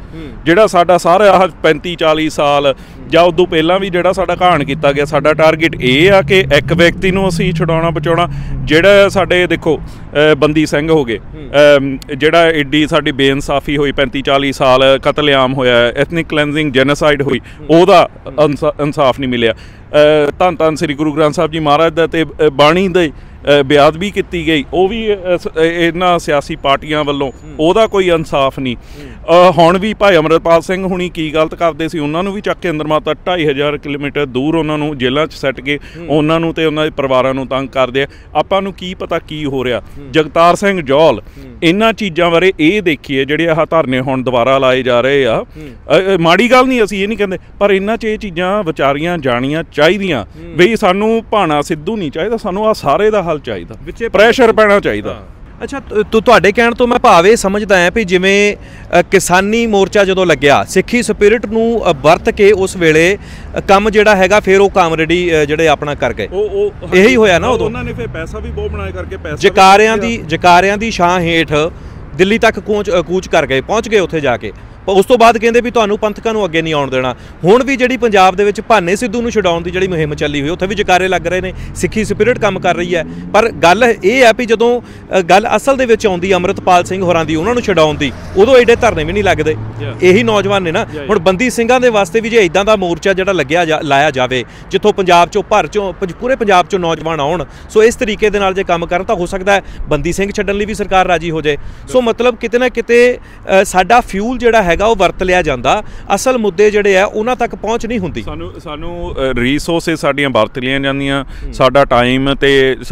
ਜਿਹੜਾ ਸਾਡਾ ਸਾਰਾ 35-40 ਸਾਲ ਜਾਂ ਉਦੋਂ ਪਹਿਲਾਂ ਵੀ ਜਿਹੜਾ ਸਾਡਾ ਘਾਣ ਕੀਤਾ ਗਿਆ, ਸਾਡਾ ਟਾਰਗੇਟ ਇਹ ਆ ਕਿ ਇੱਕ ਵਿਅਕਤੀ ਨੂੰ ਅਸੀਂ ਛਡਾਉਣਾ ਬਚਾਉਣਾ। ਜਿਹੜਾ ਸਾਡੇ ਦੇਖੋ ਬੰਦੀ ਸਿੰਘ ਹੋ ਗਏ, ਜਿਹੜਾ ਏਡੀ ਸਾਡੀ ਬੇਇਨਸਾਫੀ ਹੋਈ 35-40 ਸਾਲ ਕਤਲੇਆਮ ਹੋਇਆ, ਐਥਨਿਕ ਕਲੈਂਜ਼ਿੰਗ ਜੈਨੋਸਾਈਡ ਹੋਈ, ਉਹਦਾ ਇਨਸਾਫ ਨਹੀਂ ਮਿਲਿਆ। ਧੰਨ ਧੰਨ ਸ੍ਰੀ ਗੁਰੂ ਗ੍ਰੰਥ ਸਾਹਿਬ ਜੀ ਮਹਾਰਾਜ ਦਾ ਤੇ ਬਾਣੀ ਦੇ ਬੇਅਦਬੀ ਕੀਤੀ ਗਈ, ਉਹ ਵੀ ਇਹਨਾਂ ਸਿਆਸੀ ਪਾਰਟੀਆਂ ਵੱਲੋਂ ਉਹਦਾ ਕੋਈ ਇਨਸਾਫ ਨਹੀਂ। ਹੁਣ ਵੀ ਭਾਈ ਅਮਰਪਾਲ ਸਿੰਘ ਹੁਣੀ ਕੀ ਗਲਤ ਕਰਦੇ ਸੀ, ਉਹਨਾਂ ਨੂੰ ਵੀ ਚੱਕ ਕੇ ਅੰਦਰ ਮਾਤਾ 2500 ਕਿਲੋਮੀਟਰ ਦੂਰ ਉਹਨਾਂ ਨੂੰ ਜੇਲ੍ਹਾਂ 'ਚ ਸੱਟ ਕੇ ਉਹਨਾਂ ਨੂੰ ਤੇ ਉਹਨਾਂ ਦੇ ਪਰਿਵਾਰਾਂ ਨੂੰ ਤੰਗ ਕਰਦੇ ਆ। ਆਪਾਂ ਨੂੰ ਕੀ ਪਤਾ ਕੀ ਹੋ ਰਿਹਾ। ਜਗਤਾਰ ਸਿੰਘ ਜੌਲ, ਇਹਨਾਂ ਚੀਜ਼ਾਂ ਬਾਰੇ ਇਹ ਦੇਖੀਏ ਜਿਹੜੇ ਆਹ ਧਰਨੇ ਹੁਣ ਦੁਬਾਰਾ ਲਾਏ ਜਾ ਰਹੇ ਆ, ਮਾੜੀ ਗੱਲ ਨਹੀਂ, ਅਸੀਂ ਇਹ ਨਹੀਂ ਕਹਿੰਦੇ, ਪਰ ਇਹਨਾਂ 'ਚ ਇਹ ਚੀਜ਼ਾਂ ਵਿਚਾਰੀਆਂ ਜਾਣੀਆਂ ਚਾਹੀਦੀਆਂ ਬਈ ਸਾਨੂੰ ਭਾਣਾ ਸਿੱਧੂ ਨਹੀਂ ਚਾਹੀਦਾ, ਸਾਨੂੰ ਆਹ ਸਾਰੇ ਦਾ ਹੱਲ ਚਾਹੀਦਾ, ਪ੍ਰੈਸ਼ਰ ਪੈਣਾ ਚਾਹੀਦਾ। ਅੱਛਾ, ਤੁਹਾਡੇ ਕਹਿਣ ਤੋਂ ਮੈਂ ਭਾਵ ਇਹ ਸਮਝਦਾ ਹਾਂ ਵੀ ਜਿਵੇਂ ਕਿਸਾਨੀ ਮੋਰਚਾ ਜਦੋਂ ਲੱਗਿਆ, ਸਿੱਖੀ ਸਪਿਰਿਟ ਨੂੰ ਵਰਤ ਕੇ ਉਸ ਵੇਲੇ ਕੰਮ ਜਿਹੜਾ ਹੈਗਾ ਫਿਰ ਉਹ ਕਾਮਰੇਡੀ ਜਿਹੜੇ ਆਪਣਾ ਕਰ ਗਏ, ਇਹੀ ਹੋਇਆ ਨਾ ਉਦੋਂ। ਉਹਨਾਂ ਨੇ ਫਿਰ ਪੈਸਾ ਵੀ ਬਹੁਤ ਬਣਾਇਆ ਕਰਕੇ ਪੈਸਾ ਜਕਾਰਿਆਂ ਦੀ ਛਾਂ ਹੇਠ ਦਿੱਲੀ ਤੱਕ ਕੂਚ ਕਰ ਗਏ, ਪਹੁੰਚ ਗਏ ਉੱਥੇ ਜਾ ਕੇ। ਉਸ ਤੋਂ ਬਾਅਦ ਕਹਿੰਦੇ ਵੀ ਤੁਹਾਨੂੰ ਪੰਥਕਾਂ ਨੂੰ ਅੱਗੇ ਨਹੀਂ ਆਉਣ ਦੇਣਾ। ਹੁਣ ਵੀ ਜਿਹੜੀ ਪੰਜਾਬ ਦੇ ਵਿੱਚ ਭਾਨੇ ਸਿੱਧੂ ਨੂੰ ਛਡਾਉਣ ਦੀ ਜਿਹੜੀ ਮੁਹਿੰਮ ਚੱਲੀ ਹੋਈ, ਉੱਥੇ ਵੀ ਜਕਾਰੇ ਲੱਗ ਰਹੇ ਨੇ, ਸਿੱਖੀ ਸਪਿਰਿਟ ਕੰਮ ਕਰ ਰਹੀ ਹੈ। ਪਰ ਗੱਲ ਇਹ ਹੈ ਵੀ ਜਦੋਂ ਗੱਲ ਅਸਲ ਦੇ ਵਿੱਚ ਆਉਂਦੀ ਅੰਮ੍ਰਿਤਪਾਲ ਸਿੰਘ ਹੋਰਾਂ ਦੀ, ਉਹਨਾਂ ਨੂੰ ਛਡਾਉਣ ਦੀ, ਉਦੋਂ ਐਡੇ ਧਰਨੇ ਵੀ ਨਹੀਂ ਲੱਗਦੇ। ਇਹੀ ਨੌਜਵਾਨ ਨੇ ਨਾ। ਹੁਣ ਬੰਦੀ ਸਿੰਘਾਂ ਦੇ ਵਾਸਤੇ ਵੀ ਜੇ ਇੱਦਾਂ ਦਾ ਮੋਰਚਾ ਜਿਹੜਾ ਲਾਇਆ ਜਾਵੇ, ਜਿੱਥੋਂ ਪੰਜਾਬ 'ਚੋਂ ਪੂਰੇ ਪੰਜਾਬ 'ਚੋਂ ਨੌਜਵਾਨ ਆਉਣ, ਸੋ ਇਸ ਤਰੀਕੇ ਦੇ ਨਾਲ ਜੇ ਕੰਮ ਕਰਨ ਤਾਂ ਹੋ ਸਕਦਾ ਹੈ ਬੰਦੀ ਸਿੰਘ ਛੱਡਣ ਲਈ ਵੀ ਸਰਕਾਰ ਰਾਜੀ ਹੋ ਜਾਏ। ਸੋ ਮਤਲਬ ਕਿਤੇ ਨਾ ਕਿਤੇ ਸਾਡਾ ਫਿਊਲ ਜਿਹੜਾ ਉਹ ਵਰਤ ਲਿਆ ਜਾਂਦਾ, ਅਸਲ ਮੁੱਦੇ ਜਿਹੜੇ ਆ ਉਹਨਾਂ ਤੱਕ ਪਹੁੰਚ ਨਹੀਂ ਹੁੰਦੀ। ਸਾਨੂੰ ਰਿਸੋਰਸਿਸ ਸਾਡੀਆਂ ਵਰਤ ਲਈਆਂ ਜਾਂਦੀਆਂ, ਸਾਡਾ ਟਾਈਮ ਤੇ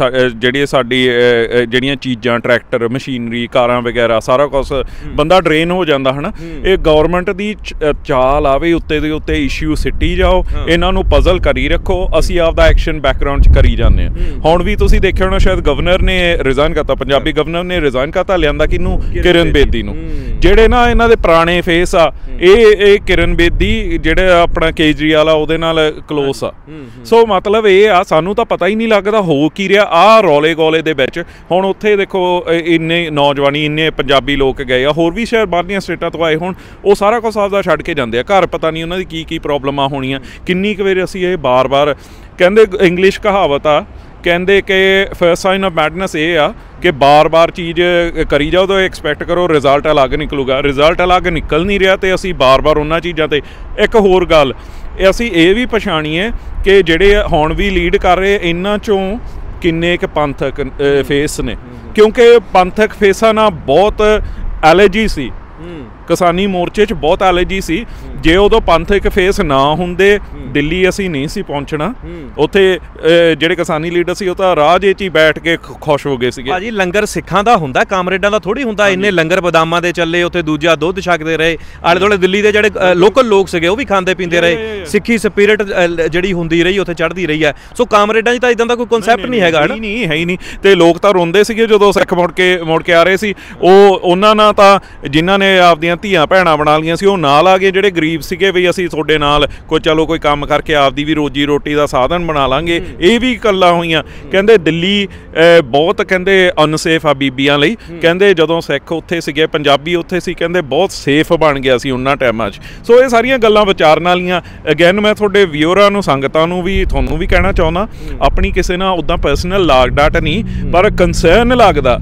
ਜਿਹੜੀਆਂ ਚੀਜ਼ਾਂ, ਟਰੈਕਟਰ, ਮਸ਼ੀਨਰੀ, ਕਾਰਾਂ ਵਗੈਰਾ, ਸਾਰਾ ਕੁਝ ਬੰਦਾ ਡਰੇਨ ਹੋ ਜਾਂਦਾ ਹੈ ਨਾ। ਇਹ ਗਵਰਨਮੈਂਟ ਦੀ ਚਾਲ ਆਵੇ, ਉੱਤੇ ਦੇ ਉੱਤੇ ਇਸ਼ੂ ਸਿੱਟੀ ਜਾਓ, ਇਹਨਾਂ ਨੂੰ ਪਜ਼ਲ ਕਰੀ ਰੱਖੋ, ਅਸੀਂ ਆਪਦਾ ਐਕਸ਼ਨ ਬੈਕਗਰਾਊਂਡ 'ਚ ਕਰੀ ਜਾਂਦੇ ਹਾਂ। ਹੁਣ ਵੀ ਤੁਸੀਂ ਦੇਖਿਆ ਹੋਣਾ ਸ਼ਾਇਦ ਗਵਰਨਰ ਨੇ ਰਿਜ਼ਾਈਨ ਕਰਤਾ, ਪੰਜਾਬੀ ਗਵਰਨਰ ਨੇ ਰਿਜ਼ਾਈਨ ਕਰਤਾ, ਲਿਆਂਦਾ ਕਿਹਨੂੰ? ਕਿਰਨ ਬੇਦੀ ਨੂੰ। ਜਿਹੜੇ ਨਾ ਇਹਨਾਂ ਦੇ ਪੁਰਾਣੇ ਫੇਸ ਆ, ਇਹ ਕਿਰਨ ਬੇਦੀ ਜਿਹੜਾ ਆਪਣਾ ਕੇਜਰੀਵਾਲ ਆ ਉਹਦੇ ਨਾਲ ਕਲੋਸ ਆ। ਸੋ ਮਤਲਬ ਇਹ ਆ, ਸਾਨੂੰ ਤਾਂ ਪਤਾ ਹੀ ਨਹੀਂ ਲੱਗਦਾ ਹੋ ਕੀ ਰਿਹਾ ਆਹ ਰੌਲੇ ਗੋਲੇ ਦੇ ਵਿੱਚ। ਹੁਣ ਉੱਥੇ ਦੇਖੋ ਇੰਨੇ ਨੌਜਵਾਨੀ, ਇੰਨੇ ਪੰਜਾਬੀ ਲੋਕ ਗਏ ਆ, ਹੋਰ ਵੀ ਸ਼ਾਇਦ ਬਾਹਰਲੀਆਂ ਸਟੇਟਾਂ ਤੋਂ ਆਏ ਹੋਣ, ਉਹ ਸਾਰਾ ਕੁਛ ਆਪਦਾ ਛੱਡ ਕੇ ਜਾਂਦੇ ਆ ਘਰ। ਪਤਾ ਨਹੀਂ ਉਹਨਾਂ ਦੀ ਕੀ ਪ੍ਰੋਬਲਮਾਂ ਹੋਣੀਆਂ। ਕਿੰਨੀ ਕੁ ਵਾਰ ਅਸੀਂ ਇਹ ਬਾਰ-ਬਾਰ ਕਹਿੰਦੇ, ਇੰਗਲਿਸ਼ ਕਹਾਵਤ ਆ, ਕਹਿੰਦੇ ਕਿ ਫਸਟ ਸਾਈਨ ਆਫ ਮੈਡਨੈਸ ਇਹ ਆ ਕਿ ਬਾਰ-ਬਾਰ ਚੀਜ਼ ਕਰੀ ਜਾਓ ਤਾਂ ਐਕਸਪੈਕਟ ਕਰੋ ਰਿਜ਼ਲਟ ਅਲੱਗ ਨਿਕਲੂਗਾ। ਰਿਜ਼ਲਟ ਅਲੱਗ ਨਿਕਲ ਨਹੀਂ ਰਿਹਾ ਤੇ ਅਸੀਂ ਬਾਰ-ਬਾਰ ਉਹਨਾਂ ਚੀਜ਼ਾਂ 'ਤੇ। ਇੱਕ ਹੋਰ ਗੱਲ ਅਸੀਂ ਇਹ ਵੀ ਪਛਾਣੀਏ ਕਿ ਜਿਹੜੇ ਹੁਣ ਵੀ ਲੀਡ ਕਰ ਰਹੇ, ਇਹਨਾਂ 'ਚੋਂ ਕਿੰਨੇ ਕੁ ਪੰਥਕ ਫੇਸ ਨੇ, ਕਿਉਂਕਿ ਪੰਥਕ ਫੇਸਾਂ ਨਾਲ ਬਹੁਤ ਐਲਰਜੀ ਸੀ। ਕਿਸਾਨੀ ਮੋਰਚੇ 'ਚ ਬਹੁਤ ਐਲਰਜੀ ਸੀ। ਜੇ ਉਦੋਂ ਪੰਥਕ ਫੇਸ ਨਾ ਹੁੰਦੇ, ਦਿੱਲੀ ਅਸੀਂ ਨਹੀਂ ਸੀ ਪਹੁੰਚਣਾ। ਉੱਥੇ ਜਿਹੜੇ ਕਿਸਾਨੀ ਲੀਡਰ ਸੀ ਉਹ ਤਾਂ ਰਾਹ 'ਚ ਹੀ ਬੈਠ ਕੇ ਖੁਸ਼ ਹੋ ਗਏ ਸੀਗੇ। ਭਾਜੀ ਲੰਗਰ ਸਿੱਖਾਂ ਦਾ ਹੁੰਦਾ, ਕਾਮਰੇਡਾਂ ਦਾ ਥੋੜ੍ਹੀ ਹੁੰਦਾ। ਇੰਨੇ ਲੰਗਰ ਬਦਾਮਾਂ ਦੇ ਚੱਲੇ, ਉੱਥੇ ਦੂਜਾ ਦੁੱਧ ਛਕਦੇ ਰਹੇ। ਆਲੇ ਦੁਆਲੇ ਦਿੱਲੀ ਦੇ ਜਿਹੜੇ ਲੋਕਲ ਲੋਕ ਸੀਗੇ ਉਹ ਵੀ ਖਾਂਦੇ ਪੀਂਦੇ ਰਹੇ। ਸਿੱਖੀ ਸਪਿਰਿਟ ਜਿਹੜੀ ਹੁੰਦੀ ਰਹੀ ਉੱਥੇ ਚੜ੍ਹਦੀ ਰਹੀ ਹੈ। ਸੋ ਕਾਮਰੇਡਾਂ 'ਚ ਤਾਂ ਇਦਾਂ ਦਾ ਕੋਈ ਕਨਸੈਪਟ ਨਹੀਂ ਹੈਗਾ। ਨਹੀਂ ਹੈ ਹੀ ਨਹੀਂ। ਤੇ ਲੋਕ ਤਾਂ ਰੋਂਦੇ ਸੀਗੇ ਜਦੋਂ ਸਿੱਖ ਮੁੜ ਕੇ ਆ ਰਹੇ ਸੀ। ਉਹਨਾਂ ਨਾਲ ਤਾਂ ਜਿਨ੍ਹਾਂ ਨੇ ਆਪਦੀਆਂ ਧੀਆਂ ਭੈਣਾਂ ਬਣਾ ਲਈਆਂ ਸੀ ਉਹ ਨਾਲ ਆ ਗਏ। ਜਿਹੜੇ ਗਰੀਬ ਸੀਗੇ ਵੀ ਅਸੀਂ ਤੁਹਾਡੇ ਨਾਲ ਕੋਈ ਕੰਮ ਕਰਕੇ ਆਪਦੀ ਵੀ ਰੋਜੀ ਰੋਟੀ ਦਾ ਸਾਧਨ ਬਣਾ ਲਾਂਗੇ, ਇਹ ਵੀ ਗੱਲਾਂ ਹੋਈਆਂ। ਕਹਿੰਦੇ ਦਿੱਲੀ ਬਹੁਤ ਕਹਿੰਦੇ ਅਨਸੇਫ ਆ ਬੀਬੀਆਂ ਲਈ। ਕਹਿੰਦੇ ਜਦੋਂ ਸਿੱਖ ਉੱਥੇ ਸੀਗੇ, ਪੰਜਾਬੀ ਉੱਥੇ ਸੀ, ਕਹਿੰਦੇ ਬਹੁਤ ਸੇਫ ਬਣ ਗਿਆ ਸੀ ਉਹਨਾਂ ਟਾਈਮਾਂ 'ਚ। ਸੋ ਇਹ ਸਾਰੀਆਂ ਗੱਲਾਂ ਵਿਚਾਰਨ ਵਾਲੀਆਂ। ਅਗੇਨ ਮੈਂ ਤੁਹਾਡੇ ਵਿਊਅਰਾਂ ਨੂੰ, ਸੰਗਤਾਂ ਨੂੰ ਵੀ, ਤੁਹਾਨੂੰ ਵੀ ਕਹਿਣਾ ਚਾਹੁੰਦਾ, ਆਪਣੀ ਕਿਸੇ ਨਾਲ ਉੱਦਾਂ ਪਰਸਨਲ ਲਾਗ ਡਾਟ ਨਹੀਂ, ਪਰ ਕੰਸਰਨ ਲੱਗਦਾ,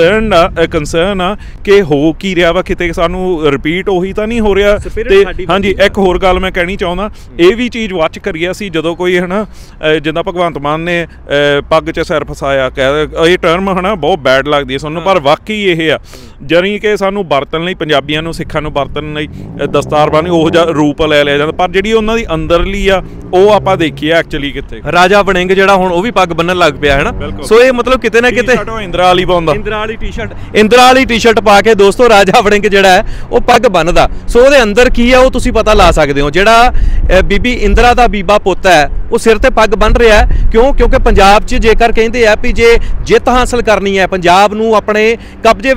ਕੰਸਰਨ ਆ ਕਿ ਹੋ ਕੀ ਰਿਹਾ ਵਾ, ਕਿਤੇ ਸਾਨੂੰ ਰਿਪੀਟ ਉਹੀ ਤਾਂ ਨਹੀਂ ਹੋ ਰਿਹਾ। ਤੇ ਹਾਂਜੀ, ਇੱਕ ਹੋਰ ਗੱਲ ਮੈਂ ਕਹਿਣੀ ਚਾਹੁੰਦਾ, ਇਹ ਵੀ ਚੀਜ਼ ਵਾਚ ਕਰੀਏ ਅਸੀਂ ਜਦੋਂ ਕੋਈ ਹੈ ਨਾ, ਜਿੱਦਾਂ ਭਗਵੰਤ ਮਾਨ ਨੇ ਪੱਗ 'ਚ ਸਿਰ ਫਸਾਇਆ, ਇਹ ਟਰਮ ਹੈ ਨਾ ਬਹੁਤ ਬੈਡ ਲੱਗਦੀ ਹੈ ਸਾਨੂੰ, ਪਰ ਵਾਕਈ ਇਹ ਆ ਜਾਣੀ ਕਿ ਸਾਨੂੰ ਵਰਤਣ ਲਈ, ਪੰਜਾਬੀਆਂ ਨੂੰ, ਸਿੱਖਾਂ ਨੂੰ ਵਰਤਣ ਲਈ ਦਸਤਾਰਬਾਨੀ ਉਹੋ ਜਿਹਾ ਰੂਪ ਲੈ ਲਿਆ ਜਾਂਦਾ, ਪਰ ਜਿਹੜੀ ਉਹਨਾਂ ਦੀ ਅੰਦਰਲੀ ਆ ਉਹ ਆਪਾਂ ਦੇਖੀਏ ਐਕਚੁਅਲੀ ਕਿੱਥੇ। ਰਾਜਾ ਵੜਿੰਗ ਜਿਹੜਾ ਹੁਣ ਉਹ ਵੀ ਪੱਗ ਬੰਨਣ ਲੱਗ ਪਿਆ ਹੈ ਨਾ। ਸੋ ਇਹ ਮਤਲਬ ਕਿਤੇ ਨਾ ਕਿਤੇ ਇੰਦਰਾ ਵਾਲੀ ਪਾਉਂਦਾ, ਇੰਦਰਾ ਵਾਲੀ ਟੀ-ਸ਼ਰਟ ਪਾ ਕੇ ਦੋਸਤੋ ਰਾਜਾ ਵੜਿੰਗ ਜਿਹੜਾ ਹੈ ਉਹ ਪੱਗ ਬੰਨਦਾ। ਸੋ ਉਹਦੇ ਅੰਦਰ ਕੀ ਹੈ ਉਹ ਤੁਸੀਂ ਪਤਾ ਲਾ ਸਕਦੇ ਹੋ। ਜਿਹੜਾ ਬੀਬੀ ਇੰਦਰਾ ਦਾ ਬੀਬਾ ਪੁੱਤ ਹੈ ਉਹ ਸਿਰ ਤੇ ਪੱਗ ਬੰਨ ਰਿਹਾ। ਕਿਉਂਕਿ ਪੰਜਾਬ 'ਚ ਜੇਕਰ ਕਹਿੰਦੇ ਆ ਵੀ ਜੇ ਜਿੱਤ ਹਾਸਲ ਕਰਨੀ ਹੈ, ਪੰਜਾਬ ਨੂੰ ਆਪਣੇ ਕਬਜ਼ੇ ਵਿੱਚ ਲੈਣਾ ਹੈ,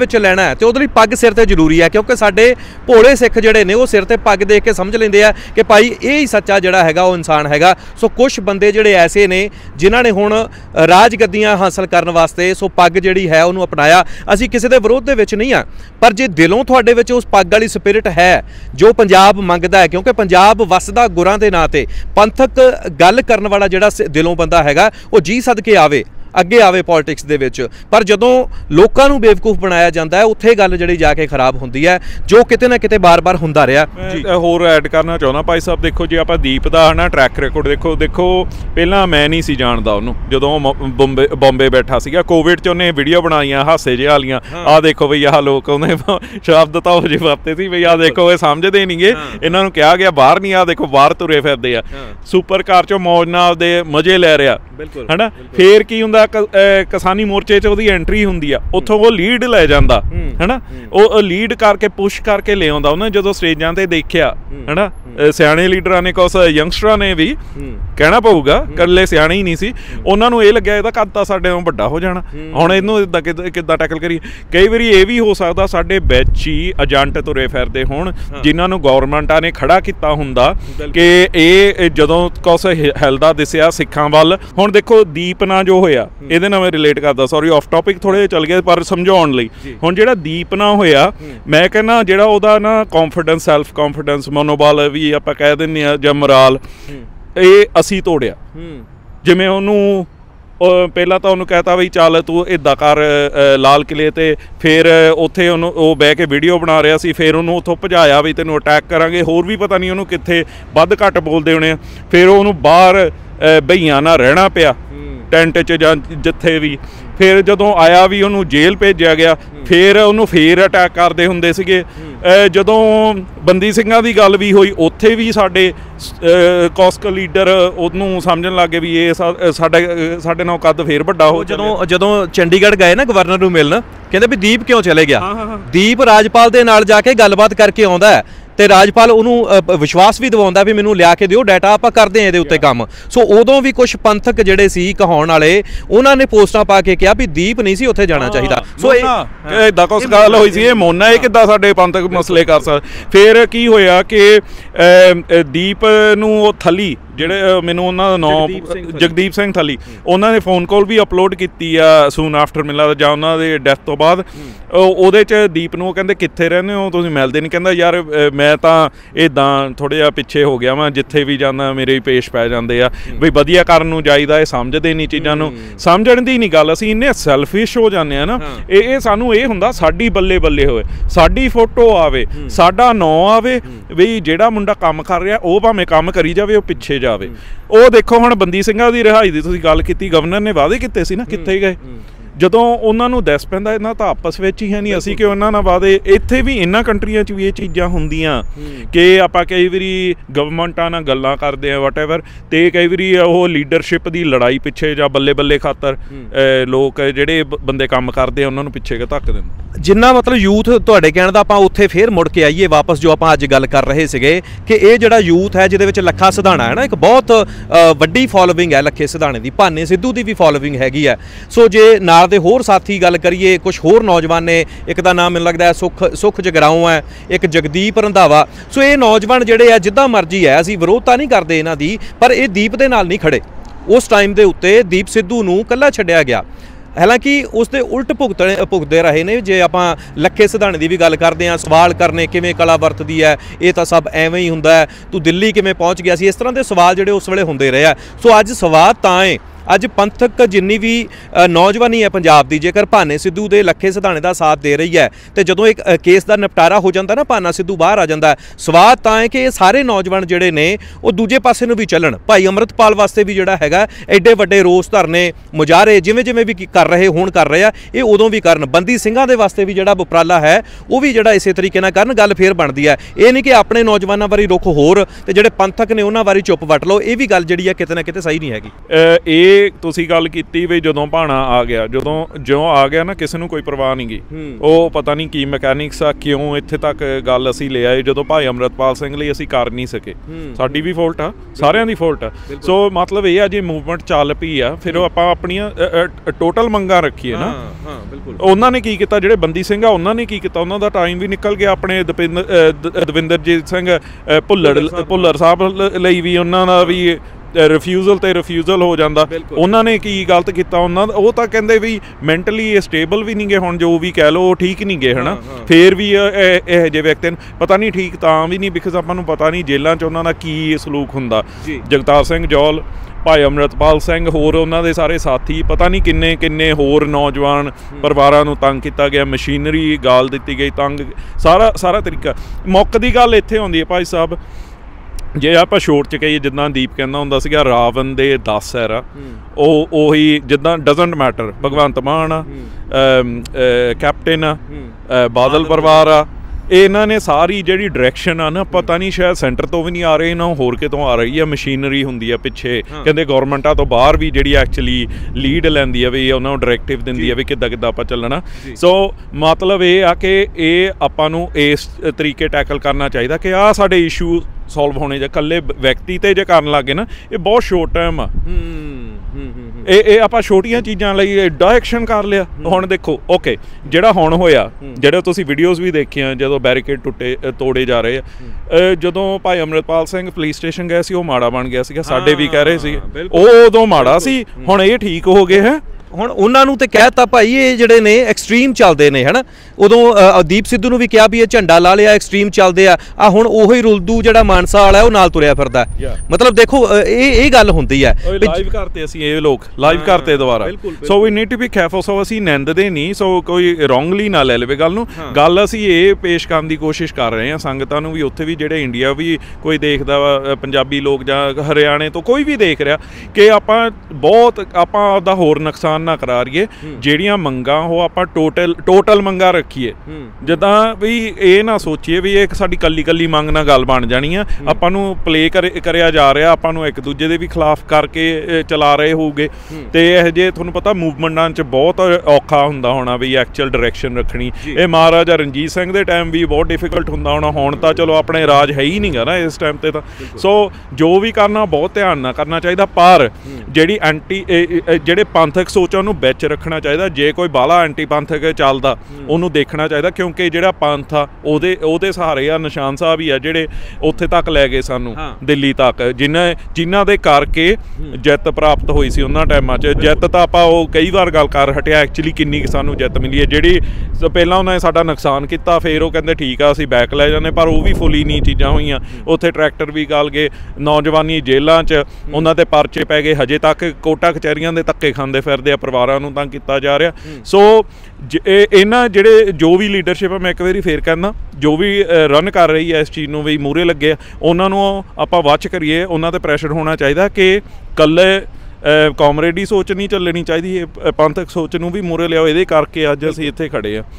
ਹੈ ਤੇ ਉਹਦੇ ਲਈ ਪੱਗ ਸਿਰ ਤੇ ਜ਼ਰੂਰੀ ਹੈ, ਕਿਉਂਕਿ ਸਾਡੇ ਭੋਲੇ ਸਿੱਖ ਜਿਹੜੇ ਨੇ ਉਹ ਸਿਰ ਤੇ ਪੱਗ ਦੇਖ ਕੇ ਸਮਝ ਲੈਂਦੇ ਆ ਕਿ ਭਾਈ ਇਹ ਹੀ ਸੱਚਾ ਜਿਹੜਾ ਹੈਗਾ ਉਹ ਇਨਸਾਨ ਹੈਗਾ। ਸੋ ਕੁਝ ਬੰਦੇ ਜਿਹੜੇ ਐਸੇ ਨੇ ਜਿਨ੍ਹਾਂ ਨੇ ਹੁਣ ਰਾਜ ਗੱਦੀਆਂ ਹਾਸਲ ਕਰਨ ਵਾਸਤੇ ਸੋ ਪੱਗ ਜਿਹੜੀ ਹੈ ਉਹਨੂੰ ਅਪਣਾਇਆ। ਅਸੀਂ ਕਿਸੇ ਦੇ ਵਿਰੋਧ ਦੇ ਵਿੱਚ ਨਹੀਂ ਆ, ਪਰ ਜੇ ਦਿਲੋਂ ਤੁਹਾਡੇ ਵਿੱਚ ਉਸ ਪੱਗ ਵਾਲੀ ਸਪਿਰਿਟ ਹੈ ਜੋ ਪੰਜਾਬ ਮੰਗਦਾ ਹੈ, ਕਿਉਂਕਿ ਪੰਜਾਬ ਵਸਦਾ ਗੁਰਾਂ ਦੇ ਨਾਂ ਤੇ ਪੰਥਕ ਗੱਲ ਕਰਨ ਵਾਲਾ ਜਿਹੜਾ ਦਿਲੋਂ ਬੰਦਾ ਹੈਗਾ ਉਹ ਜੀ ਸਦਕੇ ਆਵੇ, ਅੱਗੇ ਆਵੇ ਪੋਲਿਟਿਕਸ ਦੇ ਵਿੱਚ। ਪਰ ਜਦੋਂ ਲੋਕਾਂ ਨੂੰ ਬੇਵਕੂਫ ਬਣਾਇਆ ਜਾਂਦਾ ਹੈ ਉੱਥੇ ਗੱਲ ਜਿਹੜੀ ਜਾ ਕੇ ਖਰਾਬ ਹੁੰਦੀ ਹੈ, ਜੋ ਕਿਤੇ ਨਾ ਕਿਤੇ ਬਾਰ-ਬਾਰ ਹੁੰਦਾ ਰਿਹਾ। ਹੋਰ ਐਡ ਕਰਨਾ ਚਾਹੁੰਦਾ ਭਾਈ ਸਾਹਿਬ, ਦੇਖੋ ਜੇ ਆਪਾਂ ਦੀਪ ਦਾ ਹੈ ਨਾ ਟਰੈਕ ਰਿਕਾਰਡ ਦੇਖੋ ਪਹਿਲਾਂ ਮੈਂ ਨਹੀਂ ਸੀ ਜਾਣਦਾ ਉਹਨੂੰ, ਜਦੋਂ ਬੰਬੇ ਬੈਠਾ ਸੀਗਾ ਕੋਵਿਡ 'ਚ ਉਹਨੇ ਵੀਡੀਓ ਬਣਾਈਆਂ ਹਾਸੇ ਜਿਹੇ ਵਾਲੀਆਂ, ਆਹ ਦੇਖੋ ਬਈ ਆਹ ਲੋਕ ਉਹਨੇ ਸ਼ਬਦ ਤਾਂ ਉਹ ਜਿਹੇ ਵਰਤੇ ਸੀ ਬਈ ਆਹ ਦੇਖੋ ਇਹ ਸਮਝਦੇ ਨਹੀਂਗੇ, ਇਹਨਾਂ ਨੂੰ ਕਿਹਾ ਗਿਆ ਬਾਹਰ ਨਹੀਂ, ਆਹ ਦੇਖੋ ਬਾਹਰ ਤੁਰੇ ਫਿਰਦੇ ਆ ਸੁਪਰ ਕਾਰ 'ਚੋਂ ਮੌਜ ਨਾਲ ਦੇ ਮਜ਼ੇ ਲੈ ਰਿਹਾ ਹੈ ਨਾ। ਫੇਰ ਕੀ ਹੁੰਦਾ, ਕਿਸਾਨੀ ਮੋਰਚੇ 'ਚ ਉਹਦੀ ਐਂਟਰੀ ਹੁੰਦੀ ਆ, ਉੱਥੋਂ ਉਹ ਲੀਡ ਲੈ ਜਾਂਦਾ ਹੈ ਨਾ, ਉਹ ਲੀਡ ਕਰਕੇ ਪੁਸ਼ ਕਰਕੇ ਲੈ ਆਉਂਦਾ। ਉਹਨੇ ਜਦੋਂ ਸਟੇਜਾਂ ਤੇ ਦੇਖਿਆ ਹੈ ਨਾ, ਸਿਆਣੇ ਲੀਡਰਾਂ ਨੇ ਕੁਛ ਯੰਗਸਟਰਾਂ ਨੇ ਵੀ ਕਹਿਣਾ ਪਊਗਾ, ਇਕੱਲੇ ਸਿਆਣੇ ਹੀ ਨਹੀਂ ਸੀ, ਉਹਨਾਂ ਨੂੰ ਇਹ ਲੱਗਿਆ ਇਹਦਾ ਕੱਦ ਤਾਂ ਸਾਡੇ ਨਾਲੋਂ ਵੱਡਾ ਹੋ ਜਾਣਾ, ਹੁਣ ਇਹਨੂੰ ਇੱਦਾਂ ਕਿੱਦਾਂ ਟੈਕਲ ਕਰੀਏ। ਕਈ ਵਾਰੀ ਇਹ ਵੀ ਹੋ ਸਕਦਾ ਸਾਡੇ ਵਿੱਚ ਹੀ ਏਜੰਟ ਤੁਰੇ ਫਿਰਦੇ ਹੋਣ ਜਿਨ੍ਹਾਂ ਨੂੰ ਗੌਰਮੈਂਟਾਂ ਨੇ ਖੜਾ ਕੀਤਾ ਹੁੰਦਾ ਕਿ ਇਹ ਜਦੋਂ ਕੁਛ ਹਿਲਦਾ ਦਿਸਿਆ ਸਿੱਖਾਂ ਵੱਲ। ਹੁਣ ਦੇਖੋ ਦੀਪ ਨਾਲ ਜੋ ਹੋਇਆ ਇਹਦੇ ਨਾਲ ਮੈਂ ਰਿਲੇਟ ਕਰਦਾ, ਸੌਰੀ ਆਫ ਟੌਪਿਕ ਥੋੜ੍ਹੇ ਜਿਹੇ ਚੱਲ ਗਏ ਪਰ ਸਮਝਾਉਣ ਲਈ। ਹੁਣ ਜਿਹੜਾ ਦੀਪ ਨਾਲ ਹੋਇਆ, ਮੈਂ ਕਹਿੰਦਾ ਜਿਹੜਾ ਉਹਦਾ ਨਾ ਕੌਨਫੀਡੈਂਸ, ਸੈਲਫ ਕੌਨਫੀਡੈਂਸ, ਮਨੋਬਲ ਵੀ ਆਪਾਂ ਕਹਿ ਦਿੰਦੇ ਹਾਂ ਜਾਂ ਮੋਰਾਲ, ਇਹ ਅਸੀਂ ਤੋੜਿਆ। ਜਿਵੇਂ ਉਹਨੂੰ ਪਹਿਲਾਂ ਤਾਂ ਉਹਨੂੰ ਕਹਿਤਾ ਬਈ ਚੱਲ ਤੂੰ ਇੱਦਾਂ ਕਰ ਲਾਲ ਕਿਲੇ 'ਤੇ, ਫਿਰ ਉੱਥੇ ਉਹਨੂੰ ਉਹ ਬਹਿ ਕੇ ਵੀਡੀਓ ਬਣਾ ਰਿਹਾ ਸੀ, ਫਿਰ ਉਹਨੂੰ ਉੱਥੋਂ ਭਜਾਇਆ ਵੀ ਤੈਨੂੰ ਅਟੈਕ ਕਰਾਂਗੇ, ਹੋਰ ਵੀ ਪਤਾ ਨਹੀਂ ਉਹਨੂੰ ਕਿੱਥੇ ਵੱਧ ਘੱਟ ਬੋਲਦੇ ਹੋਣੇ ਆ। ਫਿਰ ਉਹਨੂੰ ਬਾਹਰ ਬਈਆਂ ਨਾਲ ਰਹਿਣਾ ਪਿਆ ਟੈਂਟ 'ਚ ਜਾਂ ਜਿੱਥੇ ਵੀ। ਫਿਰ ਜਦੋਂ ਆਇਆ ਵੀ ਉਹਨੂੰ ਜੇਲ੍ਹ ਭੇਜਿਆ ਗਿਆ, ਫਿਰ ਉਹਨੂੰ ਫੇਰ ਅਟੈਕ ਕਰਦੇ ਹੁੰਦੇ ਸੀਗੇ। ਜਦੋਂ ਬੰਦੀ ਸਿੰਘਾਂ ਦੀ ਗੱਲ ਵੀ ਹੋਈ ਉੱਥੇ ਵੀ ਸਾਡੇ ਕੌਸਕ ਲੀਡਰ ਉਹਨੂੰ ਸਮਝਣ ਲੱਗ ਗਏ ਵੀ ਇਹ ਸਾਡੇ ਨਾਲ ਕੱਦ ਫੇਰ ਵੱਡਾ ਹੋ। ਜਦੋਂ ਚੰਡੀਗੜ੍ਹ ਗਏ ਨਾ ਗਵਰਨਰ ਨੂੰ ਮਿਲਣ, ਕਹਿੰਦੇ ਵੀ ਦੀਪ ਕਿਉਂ ਚਲੇ ਗਿਆ, ਦੀਪ ਰਾਜਪਾਲ ਦੇ ਨਾਲ ਜਾ ਕੇ ਗੱਲਬਾਤ ਕਰਕੇ ਆਉਂਦਾ ਹੈ ਤੇ ਰਾਜਪਾਲ ਉਹਨੂੰ ਵਿਸ਼ਵਾਸ ਵੀ ਦਿਵਾਉਂਦਾ ਵੀ ਮੈਨੂੰ ਲਿਆ ਕੇ ਦਿਓ ਡਾਟਾ, ਆਪਾਂ ਕਰਦੇ ਹਾਂ ਇਹਦੇ ਉੱਤੇ ਕੰਮ। ਸੋ ਉਦੋਂ ਵੀ ਕੁਝ ਪੰਥਕ ਜਿਹੜੇ ਸੀ ਕਹਾਉਣ ਵਾਲੇ, ਉਹਨਾਂ ਨੇ ਪੋਸਟਾਂ ਪਾ ਕੇ ਕਿਹਾ ਵੀ ਦੀਪ ਨਹੀਂ ਸੀ ਉੱਥੇ ਜਾਣਾ ਚਾਹੀਦਾ। ਸੋ ਇਦਾਂ ਕੁਛ ਗੱਲ ਹੋਈ ਸੀ, ਇਹ ਮੋਨਾ ਇਹ ਕਿੱਦਾਂ ਸਾਡੇ ਪੰਥਕ ਮਸਲੇ ਕਰ ਸਕਦਾ। ਫਿਰ ਕੀ ਹੋਇਆ ਕਿ ਦੀਪ ਨੂੰ ਉਹ ਥਲੀ ਜਿਹੜੇ ਮੈਨੂੰ ਉਹਨਾਂ ਦਾ ਨਾਮ ਜਗਦੀਪ ਸਿੰਘ ਥਲੀ, ਉਹਨਾਂ ਨੇ ਫੋਨ ਕਾਲ ਵੀ ਅਪਲੋਡ ਕੀਤੀ ਆ ਸੂਨ ਆਫਟਰ ਮਿਲਾ ਜਾਂ ਉਹਨਾਂ ਦੇ ਡੈਥ ਤੋਂ ਬਾਅਦ। ਉਹਦੇ 'ਚ ਦੀਪ ਨੂੰ ਉਹ ਕਹਿੰਦੇ ਕਿੱਥੇ ਰਹਿੰਦੇ ਹੋ ਤੁਸੀਂ, ਮਿਲਦੇ ਨਹੀਂ। ਕਹਿੰਦਾ ਯਾਰ ਮੈਂ ਤਾਂ ਇੱਦਾਂ ਥੋੜ੍ਹਾ ਜਿਹਾ ਪਿੱਛੇ ਹੋ ਗਿਆ ਵਾਂ, ਜਿੱਥੇ ਵੀ ਜਾਂਦਾ ਮੇਰੇ ਪੇਸ਼ ਪੈ ਜਾਂਦੇ ਆ ਬਈ ਵਧੀਆ ਕਰਨ ਨੂੰ ਚਾਹੀਦਾ, ਇਹ ਸਮਝਦੇ ਨਹੀਂ ਚੀਜ਼ਾਂ ਨੂੰ, ਸਮਝਣ ਦੀ ਨਹੀਂ ਗੱਲ। ਅਸੀਂ ਇੰਨੇ ਸੈਲਫਿਸ਼ ਹੋ ਜਾਂਦੇ ਆ ਨਾ, ਇਹ ਸਾਨੂੰ ਇਹ ਹੁੰਦਾ ਸਾਡੀ ਬੱਲੇ ਬੱਲੇ ਹੋਵੇ, ਸਾਡੀ ਫੋਟੋ ਆਵੇ, ਸਾਡਾ ਨਾਂ ਆਵੇ, ਵੀ ਜਿਹੜਾ ਮੁੰਡਾ ਕੰਮ ਕਰ ਰਿਹਾ ਉਹ ਭਾਵੇਂ ਕੰਮ ਕਰੀ ਜਾਵੇ, ਉਹ ਪਿੱਛੇ ਜਾਵੇ। ਉਹ ਦੇਖੋ ਹੁਣ ਬੰਦੀ ਸਿੰਘਾਂ ਦੀ ਰਿਹਾਈ ਦੀ ਤੁਸੀਂ ਗੱਲ ਕੀਤੀ, ਗਵਰਨਰ ਨੇ ਵਾਅਦੇ ਕੀਤੇ ਸੀ ਨਾ, ਕਿੱਥੇ ਗਏ? ਜਦੋਂ ਉਹਨਾਂ ਨੂੰ ਦੱਸ ਪੈਂਦਾ ਇਹਨਾਂ ਤਾਂ ਆਪਸ ਵਿੱਚ ਹੀ ਹੈ ਨਹੀਂ, ਅਸੀਂ ਕਿ ਉਹਨਾਂ ਨਾਲ ਵਾਅਦੇ। ਇੱਥੇ ਵੀ ਇਹਨਾਂ ਕੰਟਰੀਆਂ 'ਚ ਵੀ ਇਹ ਚੀਜ਼ਾਂ ਹੁੰਦੀਆਂ ਕਿ ਆਪਾਂ ਕਈ ਵਾਰੀ ਗਵਰਨਮੈਂਟਾਂ ਨਾਲ ਗੱਲਾਂ ਕਰਦੇ ਆ ਵਾਟਐਵਰ, ਤੇ ਕਈ ਵਾਰੀ ਉਹ ਲੀਡਰਸ਼ਿਪ ਦੀ ਲੜਾਈ ਪਿੱਛੇ ਜਾਂ ਬੱਲੇ ਬੱਲੇ ਖਾਤਰ ਲੋਕ ਜਿਹੜੇ ਬੰਦੇ ਕੰਮ ਕਰਦੇ ਆ ਉਹਨਾਂ ਨੂੰ ਪਿੱਛੇ ਧੱਕ ਦਿੰਦੇ। ਜਿੰਨਾ ਮਤਲਬ ਯੂਥ ਤੁਹਾਡੇ ਕਹਿਣ ਦਾ, ਆਪਾਂ ਉੱਥੇ ਫੇਰ ਮੁੜ ਕੇ ਆਈਏ ਵਾਪਸ ਜੋ ਆਪਾਂ ਅੱਜ ਗੱਲ ਕਰ ਰਹੇ ਸੀਗੇ ਕਿ ਇਹ ਜਿਹੜਾ ਯੂਥ ਹੈ ਜਿਹਦੇ ਵਿੱਚ ਲੱਖਾ ਸਿਧਾਣਾ ਹੈ ਨਾ, ਇੱਕ ਬਹੁਤ ਵੱਡੀ ਫੋਲੋਵਿੰਗ ਹੈ ਲੱਖੇ ਸਿਧਾਣੇ ਦੀ, ਭਾਨੇ ਸਿੱਧੂ ਦੀ ਵੀ ਫੋਲੋਵਿੰਗ ਹੈਗੀ ਹੈ। ਸੋ ਜੇ ਨਾਲ ਦੇ ਹੋਰ ਸਾਥੀ ਗੱਲ ਕਰੀਏ, ਕੁਝ ਹੋਰ ਨੌਜਵਾਨ ਨੇ, ਇੱਕ ਦਾ ਨਾਮ ਮੈਨੂੰ ਲੱਗਦਾ ਹੈ ਸੁਖ ਜਗਰਾਉਂ ਹੈ, ਇੱਕ ਜਗਦੀਪ ਰੰਧਾਵਾ। ਸੋ ਇਹ ਨੌਜਵਾਨ ਜਿਹੜੇ ਆ ਜਿੱਦਾਂ ਮਰਜ਼ੀ ਹੈ, ਅਸੀਂ ਵਿਰੋਧਤਾ ਨਹੀਂ ਕਰਦੇ ਇਹਨਾਂ ਦੀ, ਪਰ ਇਹ ਦੀਪ ਦੇ ਨਾਲ ਨਹੀਂ ਖੜੇ। ਉਸ ਟਾਈਮ ਦੇ ਉੱਤੇ ਦੀਪ ਸਿੱਧੂ ਨੂੰ ਇਕੱਲਾ ਛੱਡਿਆ ਗਿਆ, ਹਾਲਾਂਕਿ ਉਸ ਦੇ ਉਲਟ ਭੁਗਤਦੇ ਰਹੇ ਨੇ। ਜੇ ਆਪਾਂ ਲੱਖੇ ਸਿਧਾਣੇ ਦੀ ਵੀ ਗੱਲ ਕਰਦੇ ਹਾਂ, ਸਵਾਲ ਕਰਨੇ ਕਿਵੇਂ ਕਲਾ ਵਰਤਦੀ ਹੈ, ਇਹ ਤਾਂ ਸਭ ਐਵੇਂ ਹੀ ਹੁੰਦਾ ਹੈ, ਤੂੰ ਦਿੱਲੀ ਕਿਵੇਂ ਪਹੁੰਚ ਗਿਆ ਸੀ, ਇਸ ਤਰ੍ਹਾਂ ਦੇ ਸਵਾਲ ਜਿਹੜੇ ਉਸ ਵੇਲੇ ਹੁੰਦੇ ਰਹੇ ਆ। ਸੋ ਅੱਜ ਸਵਾਲ ਤਾਂ ਹੈ, ਅੱਜ ਪੰਥਕ ਜਿੰਨੀ ਵੀ ਨੌਜਵਾਨੀ ਹੈ ਪੰਜਾਬ ਦੀ, ਜੇਕਰ ਭਾਨੇ ਸਿੱਧੂ ਦੇ ਲੱਖੇ ਸਿਧਾਣੇ ਦਾ ਸਾਥ ਦੇ ਰਹੀ ਹੈ ਤੇ ਜਦੋਂ ਇੱਕ ਕੇਸ ਦਾ ਨਿਪਟਾਰਾ ਹੋ ਜਾਂਦਾ ਨਾ, ਭਾਨਾ ਸਿੱਧੂ ਬਾਹਰ ਆ ਜਾਂਦਾ, ਸਵਾਲ ਤਾਂ ਹੈ ਕਿ ਇਹ ਸਾਰੇ ਨੌਜਵਾਨ ਜਿਹੜੇ ਨੇ ਉਹ ਦੂਜੇ ਪਾਸੇ ਨੂੰ ਵੀ ਚੱਲਣ। ਭਾਈ ਅੰਮ੍ਰਿਤਪਾਲ ਵਾਸਤੇ ਵੀ ਜਿਹੜਾ ਹੈਗਾ ਐਡੇ ਵੱਡੇ ਰੋਸ ਧਰਨੇ ਮੁਜ਼ਾਹਰੇ ਜਿਵੇਂ ਜਿਵੇਂ ਵੀ ਕਰ ਰਹੇ ਆ, ਇਹ ਉਦੋਂ ਵੀ ਕਰਨ। ਬੰਦੀ ਸਿੰਘਾਂ ਦੇ ਵਾਸਤੇ ਵੀ ਜਿਹੜਾ ਉਪਰਾਲਾ ਹੈ ਉਹ ਵੀ ਜਿਹੜਾ ਇਸੇ ਤਰੀਕੇ ਨਾਲ ਕਰਨ। ਗੱਲ ਫੇਰ ਬਣਦੀ ਹੈ, ਇਹ ਨਹੀਂ ਕਿ ਆਪਣੇ ਨੌਜਵਾਨਾਂ ਬਾਰੇ ਰੁੱਖ ਹੋਰ ਤੇ ਜਿਹੜੇ ਪੰਥਕ ਨੇ ਉਹਨਾਂ ਬਾਰੇ ਚੁੱਪ ਵੱਟ ਲਓ। ਇਹ ਵੀ ਗੱਲ ਜਿਹੜੀ ਹੈ ਕਿਤੇ ਨਾ ਕਿਤੇ ਸਹੀ ਨਹੀਂ ਹੈਗੀ। ਇਹ ਤੁਸੀਂ ਗੱਲ ਕੀਤੀ ਵੀ ਜਦੋਂ ਭਾਣਾ ਆ ਗਿਆ, ਜਿਉਂ ਆ ਗਿਆ ਨਾ ਕਿਸੇ ਨੂੰ ਕੋਈ ਪਰਵਾਹ ਨਹੀਂ ਗਈ। ਉਹ ਪਤਾ ਨਹੀਂ ਕੀ ਮਕੈਨਿਕਸ ਆ, ਕਿਉਂ ਇੱਥੇ ਤੱਕ ਗੱਲ ਅਸੀਂ ਲੈ ਆਏ ਜਦੋਂ ਭਾਈ ਅੰਮ੍ਰਿਤਪਾਲ ਸਿੰਘ ਲਈ ਅਸੀਂ ਕਰ ਨਹੀਂ ਸਕੇ। ਸਾਡੀ ਵੀ ਫੋਲਟ ਆ, ਸਾਰਿਆਂ ਦੀ ਫੋਲਟ ਆ। ਸੋ ਮਤਲਬ ਇਹ ਆ ਜੇ ਮੂਵਮੈਂਟ ਚੱਲ ਪਈ ਆ, ਫਿਰ ਉਹ ਆਪਾਂ ਆਪਣੀਆਂ ਟੋਟਲ ਮੰਗਾਂ ਰੱਖੀਏ ਨਾ। ਉਹਨਾਂ ਨੇ ਕੀ ਕੀਤਾ, ਜਿਹੜੇ ਬੰਦੀ ਸਿੰਘ ਆ ਉਹਨਾਂ ਨੇ ਕੀ ਕੀਤਾ, ਉਹਨਾਂ ਦਾ ਟਾਈਮ ਵੀ ਨਿਕਲ ਗਿਆ। ਆਪਣੇ ਦਵਿੰਦਰਜੀਤ ਸਿੰਘ ਭੁੱਲਰ ਸਾਹਿਬ ਲਈ ਵੀ ਉਹਨਾਂ ਦਾ ਵੀ ਰਿਫਿਊਜ਼ਲ ਹੋ ਜਾਂਦਾ। ਉਹਨਾਂ ਨੇ ਕੀ ਗਲਤ ਕੀਤਾ, ਉਹ ਤਾਂ ਕਹਿੰਦੇ ਵੀ ਮੈਂਟਲੀ ਸਟੇਬਲ ਵੀ ਨਹੀਂ ਗਏ, ਹੁਣ ਜੋ ਵੀ ਕਹਿ ਲਓ ਉਹ ਠੀਕ ਨਹੀਂ ਗਏ, ਹੈ ਨਾ। ਫੇਰ ਵੀ ਇਹੋ ਜਿਹੇ ਵਿਅਕਤੀ ਨੂੰ ਪਤਾ ਨਹੀਂ ਠੀਕ ਤਾਂ ਵੀ ਨਹੀਂ, ਬਿਕਾਜ਼ ਆਪਾਂ ਨੂੰ ਪਤਾ ਨਹੀਂ ਜੇਲ੍ਹਾਂ 'ਚ ਉਹਨਾਂ ਦਾ ਕੀ ਸਲੂਕ ਹੁੰਦਾ। ਜਗਤਾਰ ਸਿੰਘ ਜੌਲ, ਭਾਈ ਅੰਮ੍ਰਿਤਪਾਲ ਸਿੰਘ, ਹੋਰ ਉਹਨਾਂ ਦੇ ਸਾਰੇ ਸਾਥੀ, ਪਤਾ ਨਹੀਂ ਕਿੰਨੇ ਕਿੰਨੇ ਹੋਰ ਨੌਜਵਾਨ ਪਰਿਵਾਰਾਂ ਨੂੰ ਤੰਗ ਕੀਤਾ ਗਿਆ, ਮਸ਼ੀਨਰੀ ਗਾਲ ਦਿੱਤੀ ਗਈ, ਤੰਗ ਸਾਰਾ ਤਰੀਕਾ। ਮੁੱਕ ਦੀ ਗੱਲ ਇੱਥੇ ਆਉਂਦੀ ਹੈ ਭਾਈ ਸਾਹਿਬ, ਜੇ ਆਪਾਂ ਸ਼ੋਰਟ 'ਚ ਕਹੀਏ, ਜਿੱਦਾਂ ਦੀਪ ਕਹਿੰਦਾ ਹੁੰਦਾ ਸੀਗਾ ਰਾਵਣ ਦੇ 10 ਸਿਰ ਆ, ਉਹੀ ਜਿੱਦਾਂ ਡਜ਼ਨਟ ਮੈਟਰ ਭਗਵੰਤ ਮਾਨ ਆ, ਕੈਪਟਨ ਆ, ਬਾਦਲ ਪਰਿਵਾਰ ਆ, ਇਹਨਾਂ ਨੇ ਸਾਰੀ ਜਿਹੜੀ ਡਾਇਰੈਕਸ਼ਨ ਆ ਨਾ, ਪਤਾ ਨਹੀਂ ਸ਼ਾਇਦ ਸੈਂਟਰ ਤੋਂ ਵੀ ਨਹੀਂ ਆ ਰਹੀ, ਇਹਨਾਂ ਹੋਰ ਕਿਤੋਂ ਆ ਰਹੀ ਆ। ਮਸ਼ੀਨਰੀ ਹੁੰਦੀ ਆ ਪਿੱਛੇ, ਕਹਿੰਦੇ ਗੌਰਮੈਂਟਾਂ ਤੋਂ ਬਾਹਰ ਵੀ ਜਿਹੜੀ ਐਕਚੁਅਲੀ ਲੀਡ ਲੈਂਦੀ ਆ ਵੀ ਉਹਨਾਂ ਨੂੰ ਡਾਇਰੈਕਟਿਵ ਦਿੰਦੀ ਆ ਵੀ ਕਿੱਦਾਂ ਆਪਾਂ ਚੱਲਣਾ। ਸੋ ਮਤਲਬ ਇਹ ਆ ਕਿ ਇਹ ਆਪਾਂ ਨੂੰ ਇਸ ਤਰੀਕੇ ਟੈਕਲ ਕਰਨਾ ਚਾਹੀਦਾ ਕਿ ਆਹ ਸਾਡੇ ਇਸ਼ੂ ਸੋਲਵ ਹੋਣੇ, ਜਾਂ ਇਕੱਲੇ ਵਿਅਕਤੀ ਤੇ ਜੇ ਕਰਨ ਲੱਗੇ ਨਾ, ਇਹ ਬਹੁਤ ਸ਼ੋਰਟ ਟਰਮ ਆ। ਇਹ ਆਪਾਂ ਛੋਟੀਆਂ ਚੀਜ਼ਾਂ ਲਈ ਐਡਾ ਐਕਸ਼ਨ ਕਰ ਲਿਆ। ਹੁਣ ਦੇਖੋ, ਓਕੇ, ਜਿਹੜਾ ਹੁਣ ਹੋਇਆ, ਜਿਹੜੇ ਤੁਸੀਂ ਵੀਡੀਓਜ਼ ਵੀ ਦੇਖੀਆਂ ਜਦੋਂ ਬੈਰੀਕੇਡ ਤੋੜੇ ਜਾ ਰਹੇ ਆ, ਜਦੋਂ ਭਾਈ ਅੰਮ੍ਰਿਤਪਾਲ ਸਿੰਘ ਪੁਲਿਸ ਸਟੇਸ਼ਨ ਗਏ ਸੀ, ਉਹ ਮਾੜਾ ਬਣ ਗਿਆ ਸੀਗਾ। ਸਾਡੇ ਵੀ ਕਹਿ ਰਹੇ ਸੀ ਉਹ ਉਦੋਂ ਮਾੜਾ ਸੀ, ਹੁਣ ਇਹ ਠੀਕ ਹੋ ਗਏ ਹੈ। ਹੁਣ ਉਹਨਾਂ ਨੂੰ ਤੇ ਕਹਿਤਾ ਭਾਈ ਇਹ ਜਿਹੜੇ ਨੇ ਐਕਸਟ੍ਰੀਮ ਚੱਲਦੇ ਨੇ, ਹੈ ਨਾ। ਉਦੋਂ ਦੀਪ ਸਿੱਧੂ ਨੂੰ ਵੀ ਕਿਹਾ ਵੀ ਇਹ ਝੰਡਾ ਲਾ ਲਿਆ, ਐਕਸਟ੍ਰੀਮ ਚੱਲਦੇ ਆ। ਹੁਣ ਉਹੀ ਰੁਲਦੂ ਜਿਹੜਾ ਮਾਨਸਾ ਵਾਲਾ ਉਹ ਨਾਲ ਤੁਰਿਆ ਫਿਰਦਾ। ਮਤਲਬ ਦੇਖੋ ਇਹ ਗੱਲ ਹੁੰਦੀ ਹੈ। ਲਾਈਵ ਕਰਤੇ ਅਸੀਂ, ਇਹ ਲੋਕ ਲਾਈਵ ਕਰਤੇ ਦੁਬਾਰਾ। So we need to be careful. So ਅਸੀਂ ਨਿੰਦਦੇ ਨਹੀਂ, ਸੋ ਕੋਈ ਰੋਂਗਲੀ ਨਾ ਲੈ ਲਵੇ ਗੱਲ ਨੂੰ। ਗੱਲ ਅਸੀਂ ਇਹ ਪੇਸ਼ ਕਰਨ ਦੀ ਕੋਸ਼ਿਸ਼ ਕਰ ਰਹੇ ਹਾਂ ਸੰਗਤਾਂ ਨੂੰ ਵੀ, ਉੱਥੇ ਵੀ ਜਿਹੜੇ ਇੰਡੀਆ ਵੀ ਕੋਈ ਦੇਖਦਾ ਵਾ, ਪੰਜਾਬੀ ਲੋਕ ਜਾਂ ਹਰਿਆਣੇ ਤੋਂ ਕੋਈ ਵੀ ਦੇਖ ਰਿਹਾ, ਕਿ ਆਪਾਂ ਆਪਦਾ ਹੋਰ ਨੁਕਸਾਨ ਨਾ ਕਰਾ ਰਹੀਏ। ਜਿਹੜੀਆਂ ਮੰਗਾਂ ਉਹ ਆਪਾਂ ਟੋਟਲ ਮੰਗਾਂ ਰੱਖੀਏ। ਜਿੱਦਾਂ ਵੀ ਇਹ ਨਾ ਸੋਚੀਏ ਵੀ ਇਹ ਸਾਡੀ ਕੱਲੀ ਮੰਗ ਨਾਲ ਗੱਲ ਬਣ ਜਾਣੀ ਆ। ਆਪਾਂ ਨੂੰ ਪਲੇ ਕਰਿਆ ਜਾ ਰਿਹਾ, ਆਪਾਂ ਨੂੰ ਇੱਕ ਦੂਜੇ ਦੇ ਵੀ ਖਿਲਾਫ ਕਰਕੇ ਚਲਾ ਰਹੇ ਹੋਊਗੇ। ਤੇ ਇਹ ਜੇ ਤੁਹਾਨੂੰ ਪਤਾ ਮੂਵਮੈਂਟਾਂ 'ਚ ਬਹੁਤ ਔਖਾ ਹੁੰਦਾ ਹੋਣਾ ਵੀ ਐਕਚੁਅਲ ਡਾਇਰੈਕਸ਼ਨ ਰੱਖਣੀ। ਇਹ ਮਹਾਰਾਜਾ ਰਣਜੀਤ ਸਿੰਘ ਦੇ ਟਾਈਮ ਵੀ ਬਹੁਤ ਡਿਫਿਕਲਟ ਹੁੰਦਾ ਹੋਣਾ। ਹੁਣ ਤਾਂ ਚਲੋ ਆਪਣੇ ਰਾਜ ਹੈ ਹੀ ਨਹੀਂ ਗਾ ਨਾ ਇਸ ਟਾਈਮ ਤੇ ਤਾਂ। ਸੋ ਜੋ ਵੀ ਕਰਨਾ ਬਹੁਤ ਧਿਆਨ ਨਾਲ ਕਰਨਾ ਚਾਹੀਦਾ, ਪਰ ਜਿਹੜੀ ਜਿਹੜੇ ਪੰਥਕ ਸੋਚ ਉਹਨੂੰ ਵਿੱਚ ਰੱਖਣਾ ਚਾਹੀਦਾ। ਜੇ ਕੋਈ ਬਾਹਲਾ ਐਂਟੀ ਪੰਥਕ ਚੱਲਦਾ ਉਹਨੂੰ ਦੇਖਣਾ ਚਾਹੀਦਾ, ਕਿਉਂਕਿ ਜਿਹੜਾ ਪੰਥ ਆ ਉਹਦੇ ਸਹਾਰੇ ਆ ਨਿਸ਼ਾਨ ਸਾਹਿਬ ਹੀ ਆ ਜਿਹੜੇ ਉੱਥੇ ਤੱਕ ਲੈ ਗਏ ਸਾਨੂੰ, ਦਿੱਲੀ ਤੱਕ, ਜਿਨ੍ਹਾਂ ਦੇ ਕਰਕੇ ਜਿੱਤ ਪ੍ਰਾਪਤ ਹੋਈ ਸੀ ਉਹਨਾਂ ਟਾਈਮਾਂ 'ਚ। ਜਿੱਤ ਤਾਂ ਆਪਾਂ ਉਹ ਕਈ ਵਾਰ ਗੱਲ ਕਰ ਹਟਿਆ, ਐਕਚੁਅਲੀ ਕਿੰਨੀ ਸਾਨੂੰ ਜਿੱਤ ਮਿਲੀ ਹੈ। ਜਿਹੜੀ ਪਹਿਲਾਂ ਉਹਨਾਂ ਨੇ ਸਾਡਾ ਨੁਕਸਾਨ ਕੀਤਾ, ਫਿਰ ਉਹ ਕਹਿੰਦੇ ਠੀਕ ਆ ਅਸੀਂ ਬੈਕ ਲੈ ਜਾਂਦੇ, ਪਰ ਉਹ ਵੀ ਫੁੱਲੀ ਨਹੀਂ ਚੀਜ਼ਾਂ ਹੋਈਆਂ। ਉੱਥੇ ਟਰੈਕਟਰ ਵੀ ਗਲ ਗਏ, ਨੌਜਵਾਨੀ ਜੇਲ੍ਹਾਂ 'ਚ ਉਹਨਾਂ ਦੇ ਪਰਚੇ ਪੈ ਗਏ, ਹਜੇ ਤੱਕ ਕੋਟਾ ਕਚਹਿਰੀਆਂ ਦੇ ਧੱਕੇ ਖਾਂਦੇ ਫਿਰਦੇ ਆ, ਪਰਿਵਾਰਾਂ ਨੂੰ ਤੰਗ ਕੀਤਾ ਜਾ ਰਿਹਾ। ਸੋ ਇਹਨਾਂ ਜਿਹੜੇ ਜੋ ਵੀ ਲੀਡਰਸ਼ਿਪ ਆ, ਮੈਂ ਇੱਕ ਵਾਰੀ ਫੇਰ ਕਹਿੰਦਾ, ਜੋ ਵੀ ਰਨ ਕਰ ਰਹੀ ਹੈ ਇਸ ਚੀਜ਼ ਨੂੰ ਵੀ ਮੂਹਰੇ ਲੱਗੇ, ਉਹਨਾਂ ਨੂੰ ਆਪਾਂ ਵਾਚ ਕਰੀਏ। ਉਹਨਾਂ 'ਤੇ ਪ੍ਰੈਸ਼ਰ ਹੋਣਾ ਚਾਹੀਦਾ ਕਿ ਇਕੱਲੇ ਕਾਮਰੇਡੀ ਸੋਚ ਨਹੀਂ ਚੱਲਣੀ ਚਾਹੀਦੀ, ਇਹ ਪੰਥਕ ਸੋਚ ਨੂੰ ਵੀ ਮੂਹਰੇ ਲਿਆਓ। ਇਹਦੇ ਕਰਕੇ ਅੱਜ ਅਸੀਂ ਇੱਥੇ ਖੜੇ ਆ।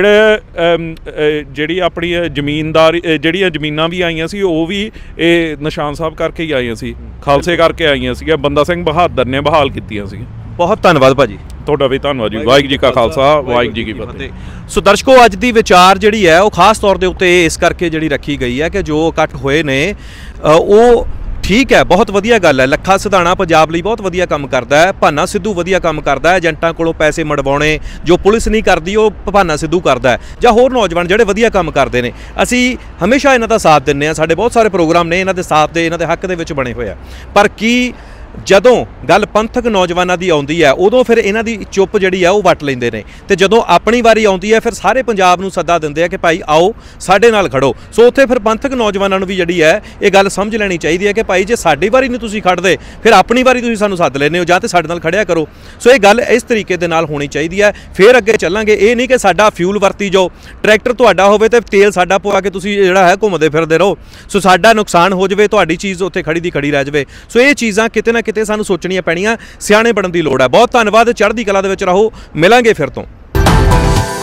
ਜਿਹੜੀ ਆਪਣੀ ਜਿਹੜੀਆਂ ਜ਼ਮੀਨਾਂ ਵੀ ਆਈਆਂ ਸੀ, ਉਹ ਵੀ ਇਹ ਨਿਸ਼ਾਨ ਸਾਹਿਬ ਕਰਕੇ ਹੀ ਆਈਆਂ ਸੀ, ਖਾਲਸੇ ਕਰਕੇ ਆਈਆਂ ਸੀਗੀਆਂ, ਬੰਦਾ ਸਿੰਘ ਬਹਾਦਰ ਨੇ ਬਹਾਲ ਕੀਤੀਆਂ ਸੀ। ਬਹੁਤ ਧੰਨਵਾਦ ਭਾਜੀ, ਤੁਹਾਡਾ ਵੀ ਧੰਨਵਾਦ ਜੀ। ਵਾਹਿਗੁਰੂ ਜੀ ਕਾ ਖਾਲਸਾ, ਵਾਹਿਗੁਰੂ ਜੀ ਕੀ ਫਤਿਹ। ਸੋ ਦਰਸ਼ਕੋ, ਅੱਜ ਦੀ ਵਿਚਾਰ ਜਿਹੜੀ ਹੈ ਉਹ ਖਾਸ ਤੌਰ ਦੇ ਉੱਤੇ ਇਸ ਕਰਕੇ ਜਿਹੜੀ ਰੱਖੀ ਗਈ ਹੈ ਕਿ ਜੋ ਇਕੱਠ ਹੋਏ ਨੇ ਉਹ ਠੀਕ ਹੈ, ਬਹੁਤ ਵਧੀਆ ਗੱਲ ਹੈ। ਲੱਖਾ ਸਿਧਾਣਾ ਪੰਜਾਬ ਲਈ ਬਹੁਤ ਵਧੀਆ ਕੰਮ ਕਰਦਾ ਹੈ, ਭਾਨਾ ਸਿੱਧੂ ਵਧੀਆ ਕੰਮ ਕਰਦਾ ਹੈ, ਏਜੰਟਾਂ ਕੋਲੋਂ ਪੈਸੇ ਮੜਵਾਉਣੇ ਜੋ ਪੁਲਿਸ ਨਹੀਂ ਕਰਦੀ ਉਹ ਭਾਨਾ ਸਿੱਧੂ ਕਰਦਾ ਹੈ, ਜਾਂ ਹੋਰ ਨੌਜਵਾਨ ਜਿਹੜੇ ਵਧੀਆ ਕੰਮ ਕਰਦੇ ਨੇ। ਅਸੀਂ ਹਮੇਸ਼ਾ ਇਹਨਾਂ ਦਾ ਸਾਥ ਦਿੰਦੇ ਹਾਂ, ਸਾਡੇ ਬਹੁਤ ਸਾਰੇ ਪ੍ਰੋਗਰਾਮ ਨੇ ਇਹਨਾਂ ਦੇ ਸਾਥ ਦੇ, ਇਹਨਾਂ ਦੇ ਹੱਕ ਦੇ ਵਿੱਚ ਬਣੇ ਹੋਏ ਆ। ਪਰ ਕੀ ਜਦੋਂ ਗੱਲ ਪੰਥਕ ਨੌਜਵਾਨਾਂ ਦੀ ਆਉਂਦੀ ਹੈ ਉਦੋਂ ਫਿਰ ਇਹਨਾਂ ਦੀ ਚੁੱਪ ਜਿਹੜੀ ਆ ਉਹ ਵੱਟ ਲੈਂਦੇ ਨੇ, ਤੇ ਜਦੋਂ ਆਪਣੀ ਵਾਰੀ ਆਉਂਦੀ ਹੈ ਫਿਰ ਸਾਰੇ ਪੰਜਾਬ ਨੂੰ ਸੱਦਾ ਦਿੰਦੇ ਆ ਕਿ ਭਾਈ ਆਓ ਸਾਡੇ ਨਾਲ ਖੜੋ। ਸੋ ਉੱਥੇ ਫਿਰ ਪੰਥਕ ਨੌਜਵਾਨਾਂ ਨੂੰ ਵੀ ਜਿਹੜੀ ਹੈ ਇਹ ਗੱਲ ਸਮਝ ਲੈਣੀ ਚਾਹੀਦੀ ਹੈ ਕਿ ਭਾਈ ਜੇ ਸਾਡੀ ਵਾਰੀ ਨਹੀਂ ਤੁਸੀਂ ਖੜਦੇ, ਫਿਰ ਆਪਣੀ ਵਾਰੀ ਤੁਸੀਂ ਸਾਨੂੰ ਸੱਦ ਲੈਂਦੇ ਹੋ, ਜਾਂ ਤੇ ਸਾਡੇ ਨਾਲ ਖੜਿਆ ਕਰੋ। ਸੋ ਇਹ ਗੱਲ ਇਸ ਤਰੀਕੇ ਦੇ ਨਾਲ ਹੋਣੀ ਚਾਹੀਦੀ ਹੈ, ਫਿਰ ਅੱਗੇ ਚੱਲਾਂਗੇ। ਇਹ ਨਹੀਂ ਕਿ ਸਾਡਾ ਫਿਊਲ ਵਰਤੀ ਜਾਓ, ਟਰੈਕਟਰ ਤੁਹਾਡਾ ਹੋਵੇ ਤੇ ਤੇਲ ਸਾਡਾ ਪਵਾ ਕੇ ਤੁਸੀਂ ਜਿਹੜਾ ਹੈ ਘੁੰਮਦੇ ਫਿਰਦੇ ਰਹੋ। ਸੋ ਸਾਡਾ ਨੁਕਸਾਨ ਹੋ ਜਾਵੇ, ਤੁਹਾਡੀ ਚੀਜ਼ ਉੱਥੇ ਖੜੀ ਦੀ ਖੜੀ ਰਹਿ ਜਾਵੇ। ਸੋ ਇਹ ਚੀਜ਼ਾਂ ਕਿਤੇ ਨਾ ਕਿਤੇ ਸਾਨੂੰ ਸੋਚਣੀਆਂ ਪੈਣੀਆਂ, ਸਿਆਣੇ ਬਣਨ ਦੀ ਲੋੜ ਹੈ। ਬਹੁਤ ਧੰਨਵਾਦ, ਚੜ੍ਹਦੀ ਕਲਾ ਦੇ ਵਿੱਚ ਰਹੋ, ਮਿਲਾਂਗੇ ਫਿਰ ਤੋਂ।